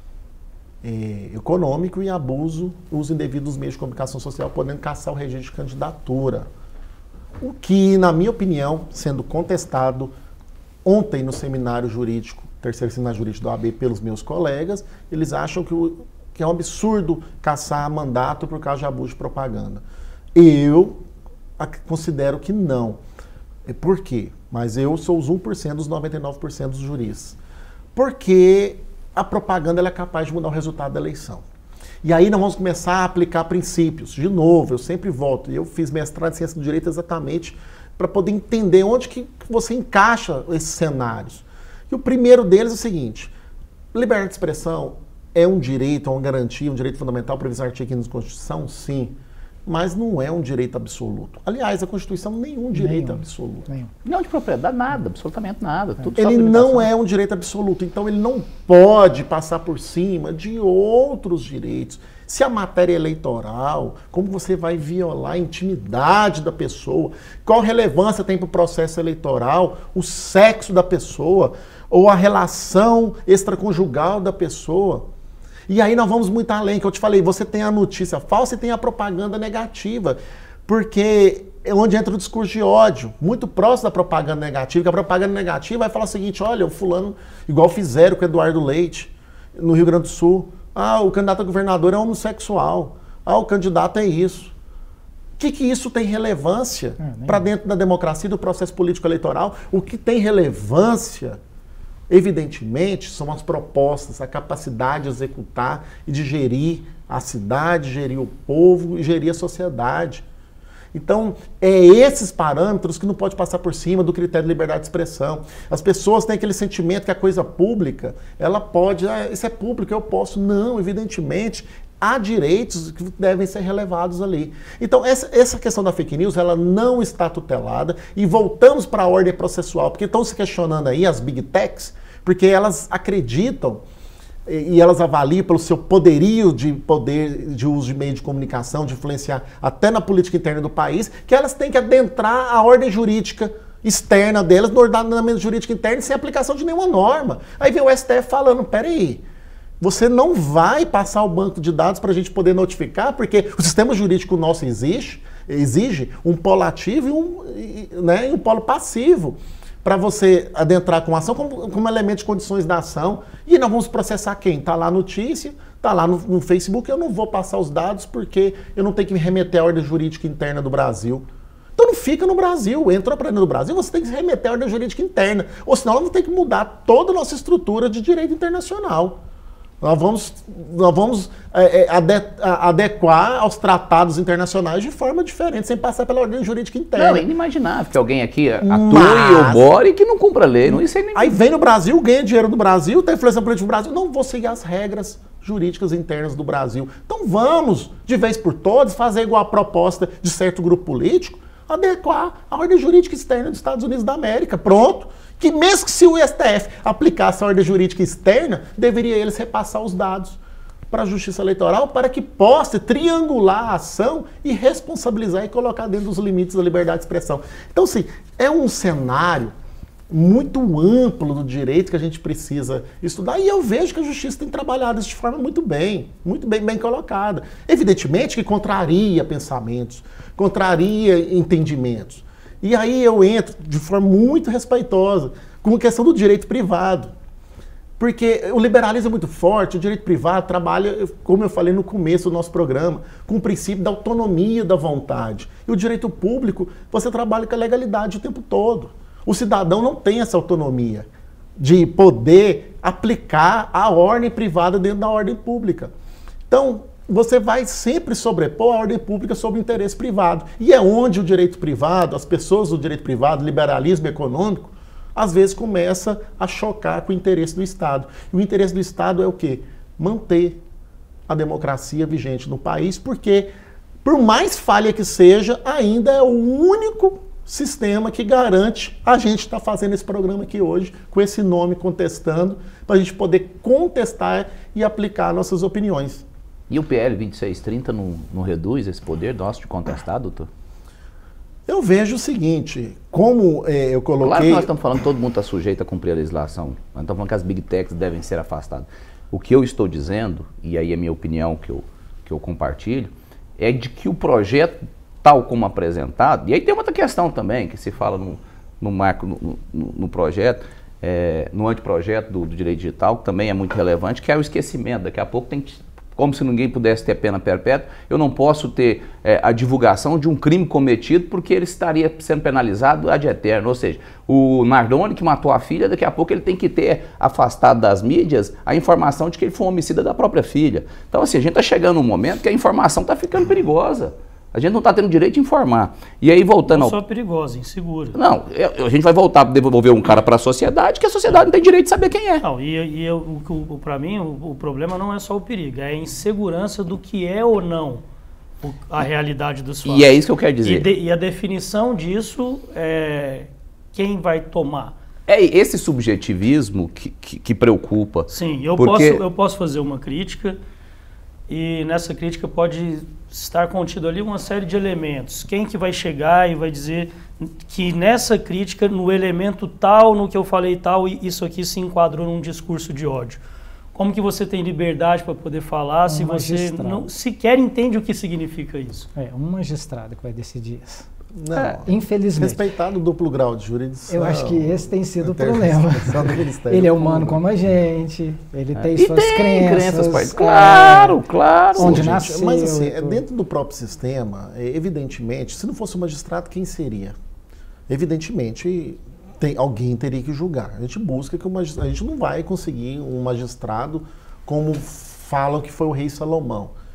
eh, econômico e abuso, uso indevido dos meios de comunicação social, podendo caçar o registro de candidatura. O que, na minha opinião, sendo contestado ontem no seminário jurídico, terceiro seminário jurídico da O A B pelos meus colegas, eles acham que o que é um absurdo caçar mandato por causa de abuso de propaganda. Eu considero que não. Por quê? Mas eu sou os um por cento dos noventa e nove por cento dos juristas. Porque a propaganda ela é capaz de mudar o resultado da eleição. E aí nós vamos começar a aplicar princípios. De novo, eu sempre volto. Eu fiz mestrado em Ciência do Direito exatamente para poder entender onde que você encaixa esses cenários. E o primeiro deles é o seguinte, liberdade de expressão é um direito, é uma garantia, um direito fundamental previsto no artigo quinze da Constituição? Sim. Mas não é um direito absoluto. Aliás, a Constituição nenhum direito nenhum, absoluto. Nenhum. Não de propriedade, nada, absolutamente nada. É. Tudo ele não é um direito absoluto, então ele não pode passar por cima de outros direitos. Se a matéria é eleitoral, como você vai violar a intimidade da pessoa? Qual relevância tem para o processo eleitoral? O sexo da pessoa? Ou a relação extraconjugal da pessoa? E aí nós vamos muito além, que eu te falei, você tem a notícia falsa e tem a propaganda negativa, porque é onde entra o discurso de ódio, muito próximo da propaganda negativa, que a propaganda negativa vai falar o seguinte, olha, o fulano, igual fizeram com o Eduardo Leite, no Rio Grande do Sul, ah, o candidato a governador é homossexual, ah, o candidato é isso. O que, que isso tem relevância é, para dentro da democracia e do processo político eleitoral? O que tem relevância, evidentemente, são as propostas, a capacidade de executar e de gerir a cidade, gerir o povo e gerir a sociedade. Então, é esses parâmetros que não pode passar por cima do critério de liberdade de expressão. As pessoas têm aquele sentimento que a coisa pública, ela pode, ah, isso é público, eu posso. Não, evidentemente, há direitos que devem ser relevados ali. Então, essa, essa questão da fake news, ela não está tutelada. E voltamos para a ordem processual, porque estão se questionando aí as big techs, porque elas acreditam e elas avaliam pelo seu poderio de poder de uso de meio de comunicação, de influenciar até na política interna do país, que elas têm que adentrar a ordem jurídica externa delas, no ordenamento jurídico interno, sem aplicação de nenhuma norma. Aí vem o S T F falando, peraí, você não vai passar o banco de dados para a gente poder notificar, porque o sistema jurídico nosso exige, exige um polo ativo e um, né, e um polo passivo, para você adentrar com a ação como, como elemento de condições da ação. E nós vamos processar quem? Está lá a notícia, está lá no, no Facebook, eu não vou passar os dados porque eu não tenho que me remeter à ordem jurídica interna do Brasil. Então não fica no Brasil, entra para dentro do Brasil, você tem que se remeter à ordem jurídica interna. Ou senão nós vamos ter que mudar toda a nossa estrutura de direito internacional. Nós vamos, nós vamos é, é, adequar aos tratados internacionais de forma diferente, sem passar pela ordem jurídica interna. Não, é inimaginável que alguém aqui atue ou bore e que não cumpra a lei. Não, isso é Aí vem no Brasil, ganha dinheiro do Brasil, tem influência política do Brasil. Não vou seguir as regras jurídicas internas do Brasil. Então vamos, de vez por todas, fazer igual a proposta de certo grupo político, adequar a ordem jurídica externa dos Estados Unidos da América. Pronto. Que mesmo que se o S T F aplicasse a ordem jurídica externa, deveria eles repassar os dados para a Justiça Eleitoral para que possa triangular a ação e responsabilizar e colocar dentro dos limites da liberdade de expressão. Então, assim, é um cenário muito amplo do direito que a gente precisa estudar e eu vejo que a Justiça tem trabalhado isso de forma muito bem, muito bem, bem colocada. Evidentemente que contraria pensamentos, contraria entendimentos. E aí eu entro de forma muito respeitosa com a questão do direito privado. Porque o liberalismo é muito forte, o direito privado trabalha, como eu falei no começo do nosso programa, com o princípio da autonomia da vontade. E o direito público, você trabalha com a legalidade o tempo todo. O cidadão não tem essa autonomia de poder aplicar a ordem privada dentro da ordem pública. Então, você vai sempre sobrepor a ordem pública sobre o interesse privado. E é onde o direito privado, as pessoas do direito privado, o liberalismo econômico, às vezes começa a chocar com o interesse do Estado. E o interesse do Estado é o quê? Manter a democracia vigente no país, porque, por mais falha que seja, ainda é o único sistema que garante a gente estar fazendo esse programa aqui hoje, com esse nome Contestando, para a gente poder contestar e aplicar nossas opiniões. E o P L vinte e seis trinta não, não reduz esse poder nosso de contestar, doutor? Eu vejo o seguinte, como é, eu coloquei... Claro que nós estamos falando que todo mundo está sujeito a cumprir a legislação. Nós estamos falando que as big techs devem ser afastadas. O que eu estou dizendo, e aí é a minha opinião que eu, que eu compartilho, é de que o projeto, tal como apresentado, e aí tem outra questão também, que se fala no, no marco, no, no, no projeto, é, no anteprojeto do, do direito digital, que também é muito relevante, que é o esquecimento. Daqui a pouco tem que... Como se ninguém pudesse ter pena perpétua, eu não posso ter é, a divulgação de um crime cometido porque ele estaria sendo penalizado ad eterno. Ou seja, o Nardoni que matou a filha, daqui a pouco ele tem que ter afastado das mídias a informação de que ele foi um homicida da própria filha. Então assim, a gente está chegando num momento que a informação está ficando perigosa. A gente não está tendo direito de informar. E aí voltando não ao... só perigosa, insegura. Não, eu, a gente vai voltar a devolver um cara para a sociedade, que a sociedade não tem direito de saber quem é. Não, e e eu, o, para mim o, o problema não é só o perigo, é a insegurança do que é ou não o, a realidade dos fatos. E é isso que eu quero dizer. E, de, e a definição disso é quem vai tomar. É esse subjetivismo que, que, que preocupa. Sim, eu, porque... posso, eu posso fazer uma crítica e nessa crítica pode estar contido ali uma série de elementos. Quem que vai chegar e vai dizer que nessa crítica, no elemento tal, no que eu falei tal, isso aqui se enquadrou num discurso de ódio? Como que você tem liberdade para poder falar um se magistrado. Você não sequer entende o que significa isso? É, um magistrado que vai decidir isso. Não, é, infelizmente. Respeitado o duplo grau de jurisdição. Eu acho que esse tem sido o problema. Ele é humano como a gente, ele é. tem e suas tem crenças. crenças claro, é, claro. Onde Sim, nasceu. Gente, mas assim, é dentro do próprio sistema, evidentemente, se não fosse o magistrado, quem seria? Evidentemente, tem, alguém teria que julgar. A gente busca que o magistrado, a gente não vai conseguir um magistrado como falam que foi o rei Salomão,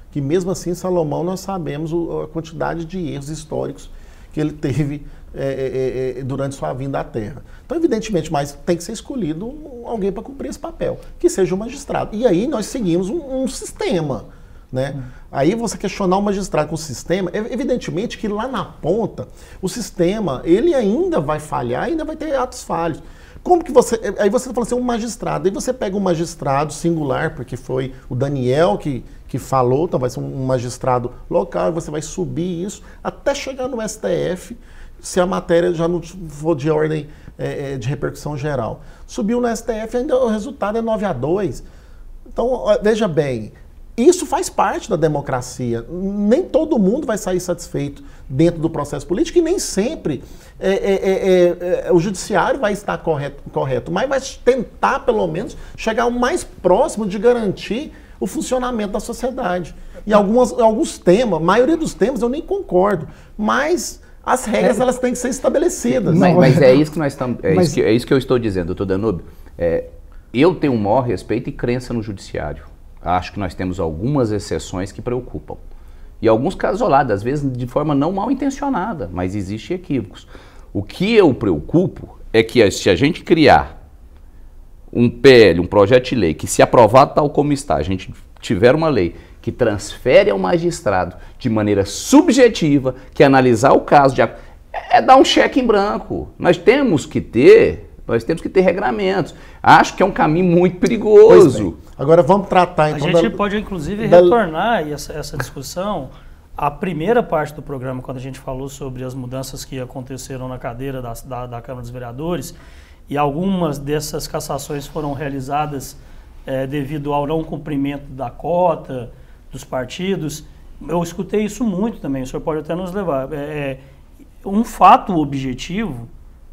que mesmo assim Salomão nós sabemos o, a quantidade de erros históricos que ele teve é, é, é, durante sua vinda à Terra. Então, evidentemente, mas tem que ser escolhido alguém para cumprir esse papel, que seja o magistrado. E aí nós seguimos um, um sistema. Né? Hum. Aí você questionar o magistrado com o sistema, evidentemente que lá na ponta, o sistema, ele ainda vai falhar, ainda vai ter atos falhos. Como que você... Aí você fala assim, um magistrado, aí você pega um magistrado singular, porque foi o Daniel que, que falou, então vai ser um magistrado local, e você vai subir isso até chegar no S T F, se a matéria já não for de ordem é, de repercussão geral. Subiu no S T F, ainda o resultado é nove a dois. Então, veja bem, isso faz parte da democracia. Nem todo mundo vai sair satisfeito dentro do processo político e nem sempre é, é, é, é, o judiciário vai estar correto, correto, mas vai tentar, pelo menos, chegar o mais próximo de garantir o funcionamento da sociedade. E algumas, alguns temas, a maioria dos temas eu nem concordo, mas as regras é, elas têm que ser estabelecidas. Mas, mas é isso que nós estamos, é, mas... é isso que eu estou dizendo, doutor Danúbio. É, eu tenho um maior respeito e crença no judiciário. Acho que nós temos algumas exceções que preocupam. E alguns casos isolados, às vezes de forma não mal intencionada, mas existem equívocos. O que eu preocupo é que se a gente criar um P L, um projeto de lei, que se aprovado tal como está, a gente tiver uma lei que transfere ao magistrado de maneira subjetiva, que analisar o caso, de, é dar um cheque em branco. Nós temos que ter... Nós temos que ter regramentos. Acho que é um caminho muito perigoso. Agora vamos tratar então... A gente da, pode, inclusive, da... retornar essa, essa discussão à primeira parte do programa, quando a gente falou sobre as mudanças que aconteceram na cadeira da, da, da Câmara dos Vereadores, e algumas dessas cassações foram realizadas é, devido ao não cumprimento da cota dos partidos. Eu escutei isso muito também, o senhor pode até nos levar. É, um fato objetivo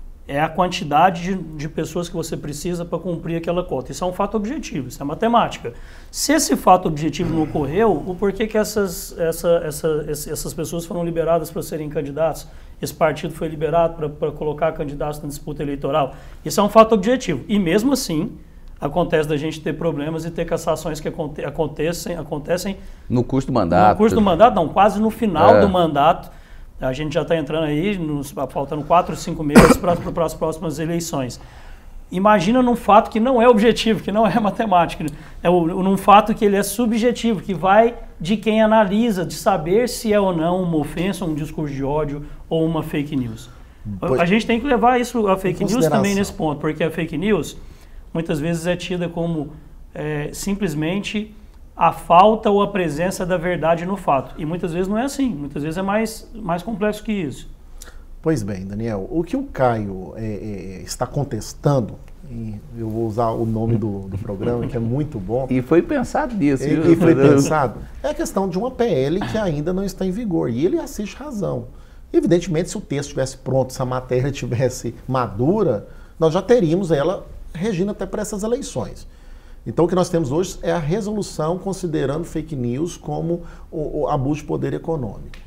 é a quantidade de, de pessoas que você precisa para cumprir aquela cota. Isso é um fato objetivo, isso é matemática. Se esse fato objetivo não ocorreu, o porquê que essas, essa, essa, essas pessoas foram liberadas para serem candidatos? Esse partido foi liberado para colocar candidatos na disputa eleitoral? Isso é um fato objetivo. E mesmo assim, acontece da gente ter problemas e ter cassações que aconte, acontecem, acontecem... No curso do mandato. No curso do mandato, não, quase no final é. do mandato. A gente já está entrando aí, nos, faltando quatro, cinco meses para, para as próximas eleições. Imagina num fato que não é objetivo, que não é matemático, é o, num fato que ele é subjetivo, que vai de quem analisa, de saber se é ou não uma ofensa, um discurso de ódio ou uma fake news. Pois, a gente tem que levar isso, a fake news também nesse ponto, porque a fake news muitas vezes é tida como é, simplesmente... a falta ou a presença da verdade no fato. E muitas vezes não é assim, muitas vezes é mais, mais complexo que isso. Pois bem, Daniel, o que o Caio é, é, está contestando, e eu vou usar o nome do, do programa, que é muito bom. E foi pensado nisso. E, e foi pensado. É a questão de uma P L que ainda não está em vigor, e ele assiste razão. Evidentemente, se o texto estivesse pronto, se a matéria estivesse madura, nós já teríamos ela regindo até para essas eleições. Então, o que nós temos hoje é a resolução considerando fake news como o, o abuso de poder econômico.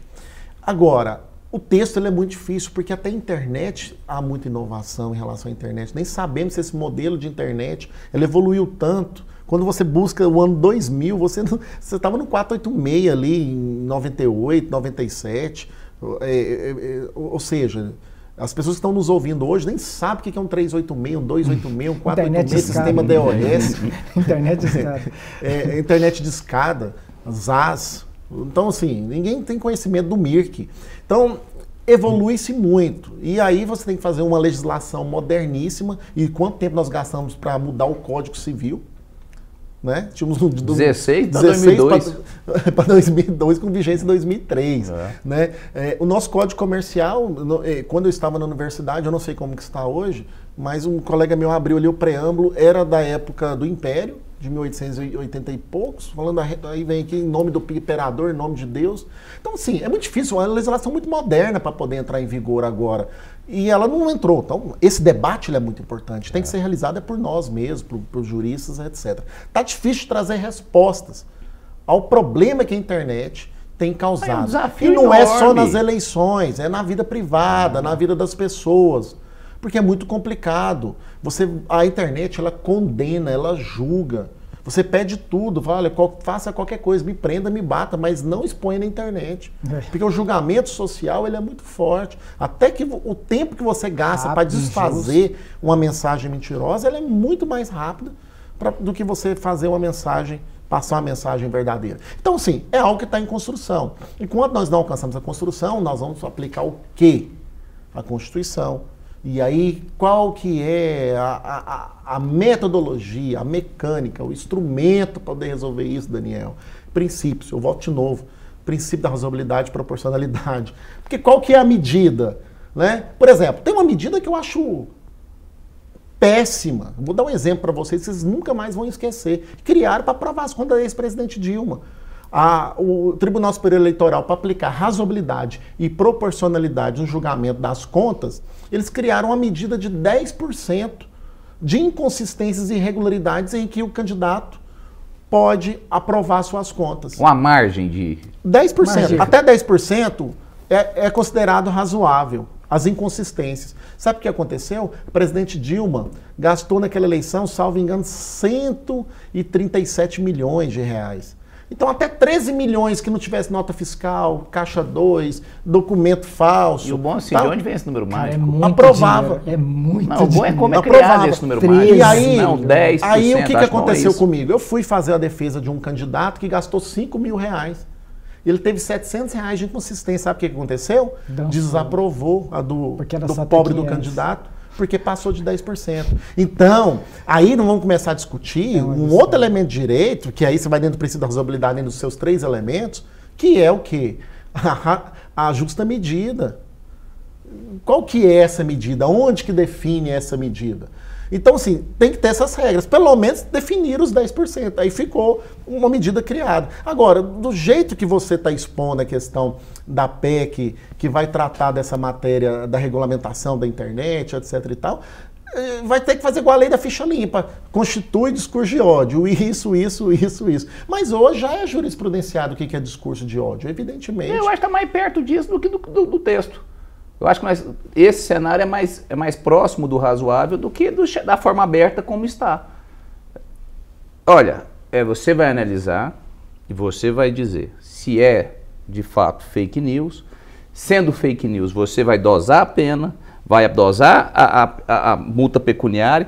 Agora, o texto ele é muito difícil, porque até a internet há muita inovação em relação à internet. Nem sabemos se esse modelo de internet ele evoluiu tanto. Quando você busca o ano dois mil, você estava no quatrocentos e oitenta e seis ali, em noventa e oito, noventa e sete. É, é, é, ou seja... As pessoas que estão nos ouvindo hoje nem sabem o que é um trezentos e oitenta e seis, um duzentos e oitenta e seis, um quatrocentos e oitenta e seis, sistema D O S. Internet de escada. É, internet de escada, Z A S. Então, assim, ninguém tem conhecimento do M I R C. Então, evolui-se muito. E aí você tem que fazer uma legislação moderníssima. E quanto tempo nós gastamos para mudar o Código Civil? Né? Tínhamos um, dezesseis para dois mil e dois. Para dois mil e dois, com vigência em dois mil e três. É. Né? É, o nosso código comercial, no, é, quando eu estava na universidade, eu não sei como que está hoje, mas um colega meu abriu ali o preâmbulo, era da época do Império, de mil oitocentos e oitenta e poucos, falando aí vem aqui em nome do imperador, em nome de Deus. Então, assim, é muito difícil, é uma legislação muito moderna para poder entrar em vigor agora. E ela não entrou. Então, esse debate ele é muito importante. Tem é. que ser realizado é por nós mesmos, por, por juristas, etcétera. Está difícil de trazer respostas ao problema que a internet tem causado. É um desafio e não enorme. É só nas eleições, é na vida privada, ah. na vida das pessoas. Porque é muito complicado. Você, a internet, ela condena, ela julga. Você pede tudo, fala, olha, qual, faça qualquer coisa, me prenda, me bata, mas não exponha na internet. É. Porque o julgamento social ele é muito forte. Até que o tempo que você gasta para desfazer injusto. uma mensagem mentirosa, ela é muito mais rápida pra, do que você fazer uma mensagem, passar uma mensagem verdadeira. Então, sim, é algo que está em construção. Enquanto nós não alcançamos a construção, nós vamos aplicar o quê? A Constituição. E aí, qual que é a, a, a metodologia, a mecânica, o instrumento para poder resolver isso, Daniel? Princípios, eu volto de novo. Princípio da razoabilidade e proporcionalidade. Porque qual que é a medida? Né? Por exemplo, tem uma medida que eu acho péssima. Vou dar um exemplo para vocês, vocês nunca mais vão esquecer. Criaram para aprovar as contas da ex-presidente Dilma. A, o Tribunal Superior Eleitoral, para aplicar razoabilidade e proporcionalidade no julgamento das contas, eles criaram uma medida de dez por cento de inconsistências e irregularidades em que o candidato pode aprovar suas contas. Uma margem de... dez por cento. Margem. Até dez por cento é, é considerado razoável, as inconsistências. Sabe o que aconteceu? O presidente Dilma gastou naquela eleição, salvo engano, cento e trinta e sete milhões de reais. Então, até treze milhões que não tivesse nota fiscal, caixa dois, documento falso. E o bom é assim, tá? de onde vem esse número mágico? É muito aprovava. Dinheiro, é muito Não, o bom é como é aprovava. criado esse número treze, mágico. E aí, não, dez por cento, aí o que, que aconteceu é comigo? Eu fui fazer a defesa de um candidato que gastou cinco mil reais. Ele teve setecentos reais de inconsistência. Sabe o que, que aconteceu? Dançou. Desaprovou a do, do do pobre do candidato. Porque passou de dez por cento. Então, aí não vamos começar a discutir é um outro elemento de direito, que aí você vai dentro do princípio da razoabilidade, dentro dos seus três elementos, que é o quê? A, a justa medida. Qual que é essa medida? Onde que define essa medida? Então, assim, tem que ter essas regras. Pelo menos definir os dez por cento. Aí ficou uma medida criada. Agora, do jeito que você está expondo a questão da P E C, que vai tratar dessa matéria da regulamentação da internet, etc e tal, vai ter que fazer igual a lei da ficha limpa. Constitui discurso de ódio. Isso, isso, isso, isso. Mas hoje já é jurisprudenciado o que é discurso de ódio, evidentemente. Eu acho que está mais perto disso do que do, do, do texto. Eu acho que nós, esse cenário é mais, é mais próximo do razoável do que do, da forma aberta como está. Olha, é, você vai analisar e você vai dizer se é de fato fake news. Sendo fake news, você vai dosar a pena, vai dosar a, a, a multa pecuniária.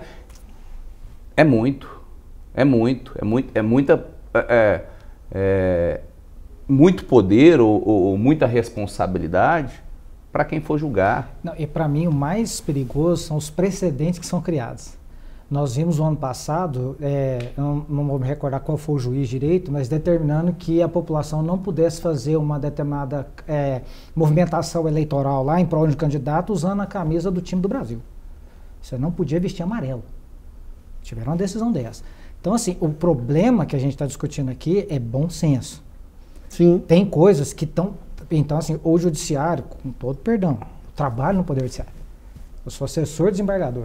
É muito, é muito, é, muito, é muita... É, é, muito poder ou, ou, ou muita responsabilidade para quem for julgar. Não, e para mim o mais perigoso são os precedentes que são criados. Nós vimos no ano passado, é, eu não, não vou me recordar qual foi o juiz direito, mas determinando que a população não pudesse fazer uma determinada é, movimentação eleitoral lá em prol de um candidato usando a camisa do time do Brasil. Você não podia vestir amarelo. Tiveram uma decisão dessa. Então, assim, o problema que a gente está discutindo aqui é bom senso. Sim. Tem coisas que estão... Então, assim, o judiciário, com todo perdão, eu trabalho no Poder Judiciário. Eu sou assessor desembargador.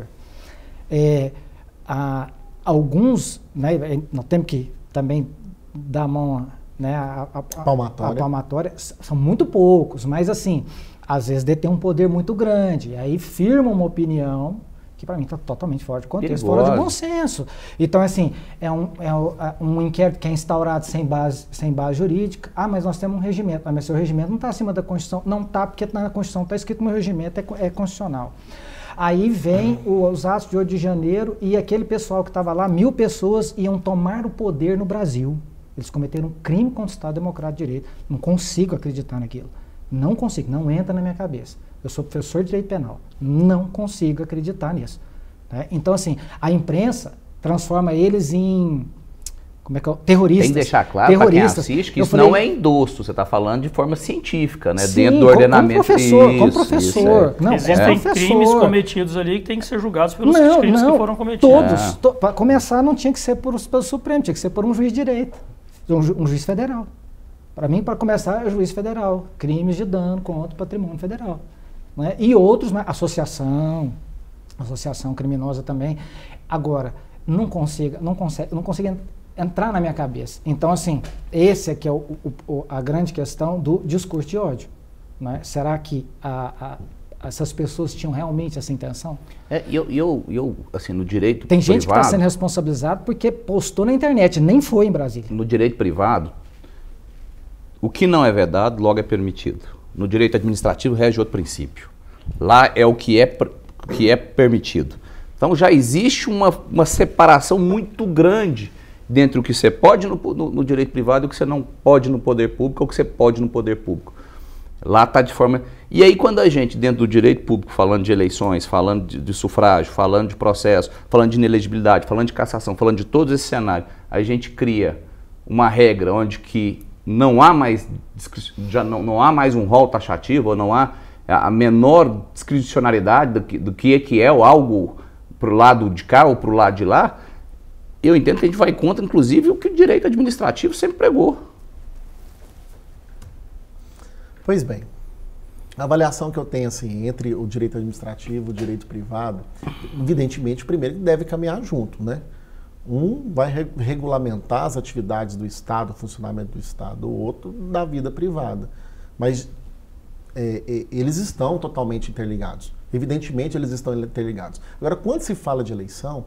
É, há alguns, né, nós temos que também dar a mão, né, a, a, a, palmatória. a palmatória, são muito poucos, mas assim, às vezes detém um poder muito grande, aí firma uma opinião que para mim está totalmente fora de contexto, Perigoso. fora de bom senso. Então, assim, é um, é um inquérito que é instaurado sem base, sem base jurídica. Ah, mas nós temos um regimento. Ah, mas seu regimento não está acima da Constituição. Não está, porque na Constituição está escrito que o meu regimento é, é constitucional. Aí vem os atos de oito de janeiro e aquele pessoal que estava lá, mil pessoas iam tomar o poder no Brasil. Eles cometeram um crime contra o Estado Democrático de Direito. Não consigo acreditar naquilo. Não consigo, não entra na minha cabeça. Eu sou professor de Direito Penal. Não consigo acreditar nisso. Né? Então, assim, a imprensa transforma eles em... Como é que é? Terroristas. Tem que deixar claro para quem assiste que isso falei, não é endosso, você está falando de forma científica, né? Sim, dentro do ordenamento. Como professor, isso, como professor. Isso, é. Não, existem professor. crimes cometidos ali que têm que ser julgados pelos não, crimes não, que foram cometidos. Todos. É. To, para começar, não tinha que ser por, pelo Supremo, tinha que ser por um juiz de direito, um, ju, um juiz federal. Para mim, para começar, é o juiz federal. Crimes de dano contra o patrimônio federal. Né? E outros, né? associação, associação criminosa também. Agora, não consiga, não consegue, não consigo entrar na minha cabeça. Então, assim, esse aqui é o, o, a grande questão do discurso de ódio. Né? Será que a, a, essas pessoas tinham realmente essa intenção? É, eu, eu, eu, assim, no direito Tem gente privado, que está sendo responsabilizado porque postou na internet, nem foi em Brasília. No direito privado, o que não é vedado, logo é permitido. No direito administrativo, rege outro princípio. Lá é o que é, que é permitido. Então já existe uma, uma separação muito grande entre o que você pode no, no, no direito privado e o que você não pode no poder público ou o que você pode no poder público. Lá está de forma... E aí quando a gente, dentro do direito público, falando de eleições, falando de, de sufrágio, falando de processo, falando de inelegibilidade, falando de cassação, falando de todos esses cenários, a gente cria uma regra onde que não há mais, já não, não há mais um rol taxativo, ou não há a menor discricionariedade do que, do que é que é ou algo para o lado de cá ou para o lado de lá, eu entendo que a gente vai contra, inclusive, o que o direito administrativo sempre pregou. Pois bem, a avaliação que eu tenho assim, entre o direito administrativo e o direito privado, evidentemente, primeiro deve caminhar junto, né? Um vai re regulamentar as atividades do Estado, o funcionamento do Estado, o outro da vida privada. Mas é, é, eles estão totalmente interligados. Evidentemente, eles estão interligados. Agora, quando se fala de eleição,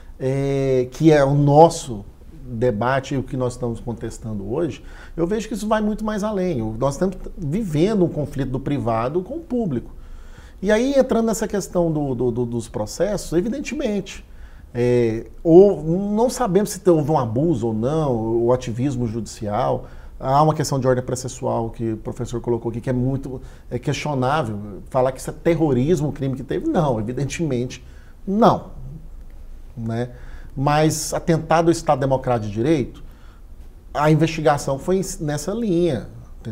é, que é o nosso debate e o que nós estamos contestando hoje, eu vejo que isso vai muito mais além. Nós estamos vivendo um conflito do privado com o público. E aí, entrando nessa questão do, do, do, dos processos, evidentemente, é, ou não sabemos se houve um abuso ou não, o ativismo judicial. Há uma questão de ordem processual que o professor colocou aqui, que é muito é questionável. Falar que isso é terrorismo, o crime que teve, não, evidentemente, não. Né? Mas atentado ao Estado Democrático de Direito, a investigação foi nessa linha.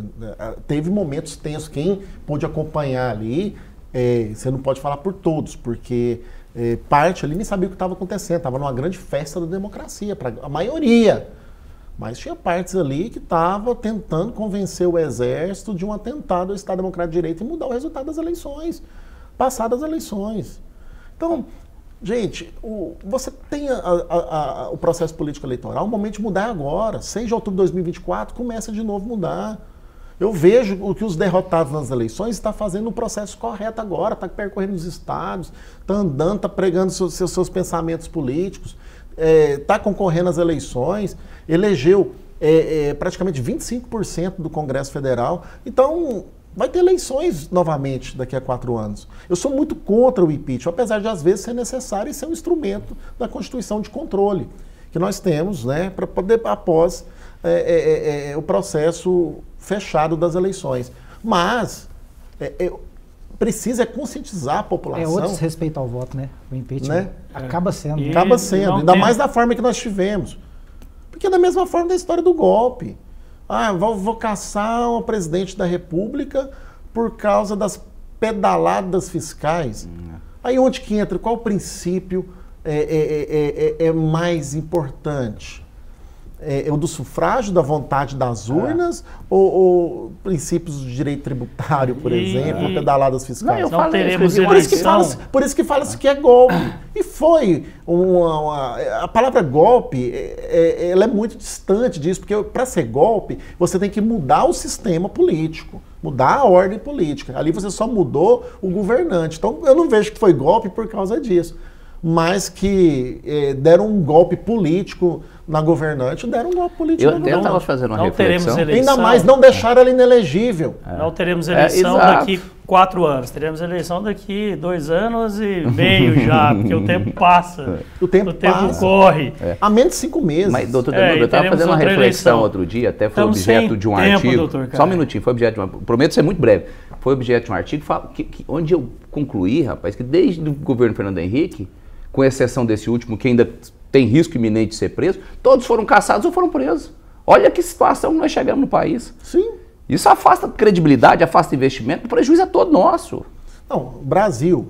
Teve momentos tensos. Quem pôde acompanhar ali, é, você não pode falar por todos, porque é, parte ali nem sabia o que estava acontecendo. Estava numa grande festa da democracia, para a maioria. Mas tinha partes ali que estavam tentando convencer o Exército de um atentado ao Estado Democrático de Direito e mudar o resultado das eleições, passadas as eleições. Então, gente, o, você tem a, a, a, o processo político eleitoral, o momento de mudar agora. seis de outubro de dois mil e vinte e quatro, começa de novo a mudar. Eu vejo o que os derrotados nas eleições estão fazendo o processo correto agora, está percorrendo os estados, está andando, está pregando seus, seus, seus pensamentos políticos, está é, concorrendo às eleições, elegeu é, é, praticamente vinte e cinco por cento do Congresso Federal. Então, vai ter eleições novamente daqui a quatro anos. Eu sou muito contra o impeachment, apesar de às vezes ser necessário e ser um instrumento da Constituição de controle que nós temos, né, para poder, após é, é, é, o processo fechado das eleições. Mas é, é, precisa é conscientizar a população. É outro respeito ao voto, né? O impeachment, né? Acaba sendo. E acaba sendo, ainda tem... mais da forma que nós tivemos. Porque é da mesma forma da história do golpe. Ah, vou, vou caçar o presidente da República por causa das pedaladas fiscais. Hum. Aí onde que entra? Qual o princípio é, é, é, é, é mais importante? É, é o do sufrágio, da vontade das urnas, é. ou, ou princípios de direito tributário, por e, exemplo, e... pedaladas fiscais? Não, eu não teremos por, isso que fala, por isso que fala-se que é golpe. E foi. Uma, uma, a palavra golpe, é, é, ela é muito distante disso, porque para ser golpe, você tem que mudar o sistema político, mudar a ordem política. Ali você só mudou o governante. Então, eu não vejo que foi golpe por causa disso. Mas que é, deram um golpe político na governante, deram um golpe político eu na governante. Eu estava fazendo uma não reflexão. Teremos eleição. Ainda mais não deixaram ela inelegível. É. Não teremos eleição é, daqui quatro anos. Teremos eleição daqui dois anos e meio já, porque o tempo passa. O tempo, o tempo passa. corre. É. Há menos de cinco meses. Mas, doutor Danilo, é, eu estava fazendo uma reflexão eleição. outro dia, até foi Estamos objeto de um tempo, artigo. Doutor, só um minutinho, foi objeto de uma. Prometo ser muito breve. Foi objeto de um artigo que, que, onde eu concluí, rapaz, que desde o governo Fernando Henrique, com exceção desse último, que ainda tem risco iminente de ser preso, todos foram caçados ou foram presos. Olha que situação que nós chegamos no país. Sim. Isso afasta credibilidade, afasta investimento, o prejuízo é todo nosso. Não, Brasil,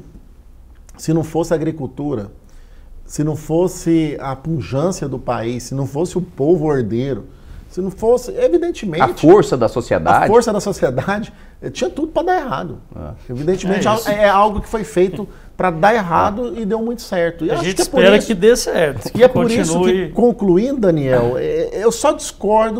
se não fosse a agricultura, se não fosse a pujança do país, se não fosse o povo ordeiro, se não fosse, evidentemente... A força da sociedade. A força da sociedade, tinha tudo para dar errado. É. Evidentemente, é, é algo que foi feito para dar errado e deu muito certo. E a acho gente que é espera isso, que dê certo. E é por Continue... isso que, concluindo, Daniel, eu só discordo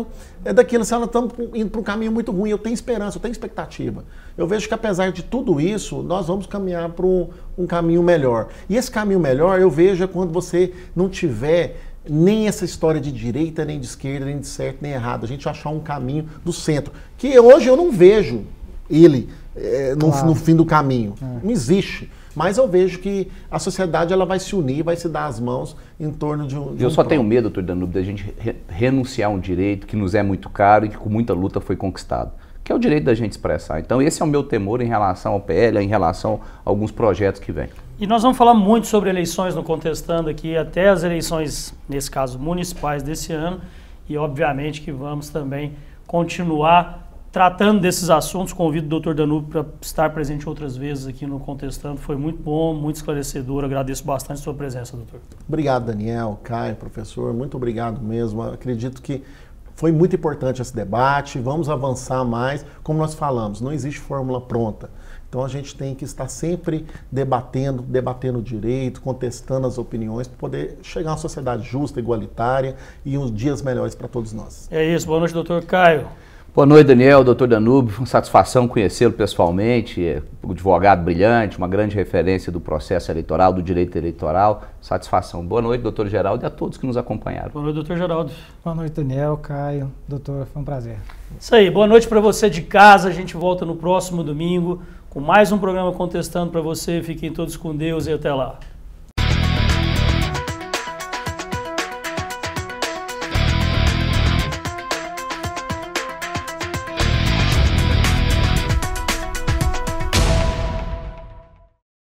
é daquilo, se nós estamos indo para um caminho muito ruim, eu tenho esperança, eu tenho expectativa. Eu vejo que apesar de tudo isso, nós vamos caminhar para um, um caminho melhor. E esse caminho melhor eu vejo é quando você não tiver nem essa história de direita, nem de esquerda, nem de certo, nem errado. A gente achar um caminho do centro, que hoje eu não vejo ele é, no, claro. no fim do caminho. É. Não existe. Mas eu vejo que a sociedade ela vai se unir, vai se dar as mãos em torno de um... De eu um só próprio. tenho medo, doutor Danúbio, da gente re renunciar a um direito que nos é muito caro e que com muita luta foi conquistado, que é o direito da gente expressar. Então esse é o meu temor em relação ao P L, em relação a alguns projetos que vêm. E nós vamos falar muito sobre eleições no Contestando aqui, até as eleições, nesse caso, municipais desse ano. E obviamente que vamos também continuar tratando desses assuntos. Convido o doutor Danúbio para estar presente outras vezes aqui no Contestando. Foi muito bom, muito esclarecedor. Agradeço bastante a sua presença, doutor. Obrigado, Daniel, Caio, professor. Muito obrigado mesmo. Acredito que foi muito importante esse debate. Vamos avançar mais. Como nós falamos, não existe fórmula pronta. Então a gente tem que estar sempre debatendo, debatendo o direito, contestando as opiniões para poder chegar a uma sociedade justa, igualitária e uns dias melhores para todos nós. É isso. Boa noite, doutor Caio. Boa noite, Daniel, doutor Danúbio. Uma satisfação conhecê-lo pessoalmente, é um advogado brilhante, uma grande referência do processo eleitoral, do direito eleitoral. Satisfação. Boa noite, doutor Geraldo, e a todos que nos acompanharam. Boa noite, doutor Geraldo. Boa noite, Daniel, Caio, doutor, foi um prazer. Isso aí, boa noite para você de casa. A gente volta no próximo domingo com mais um programa Contestando para você. Fiquem todos com Deus e até lá.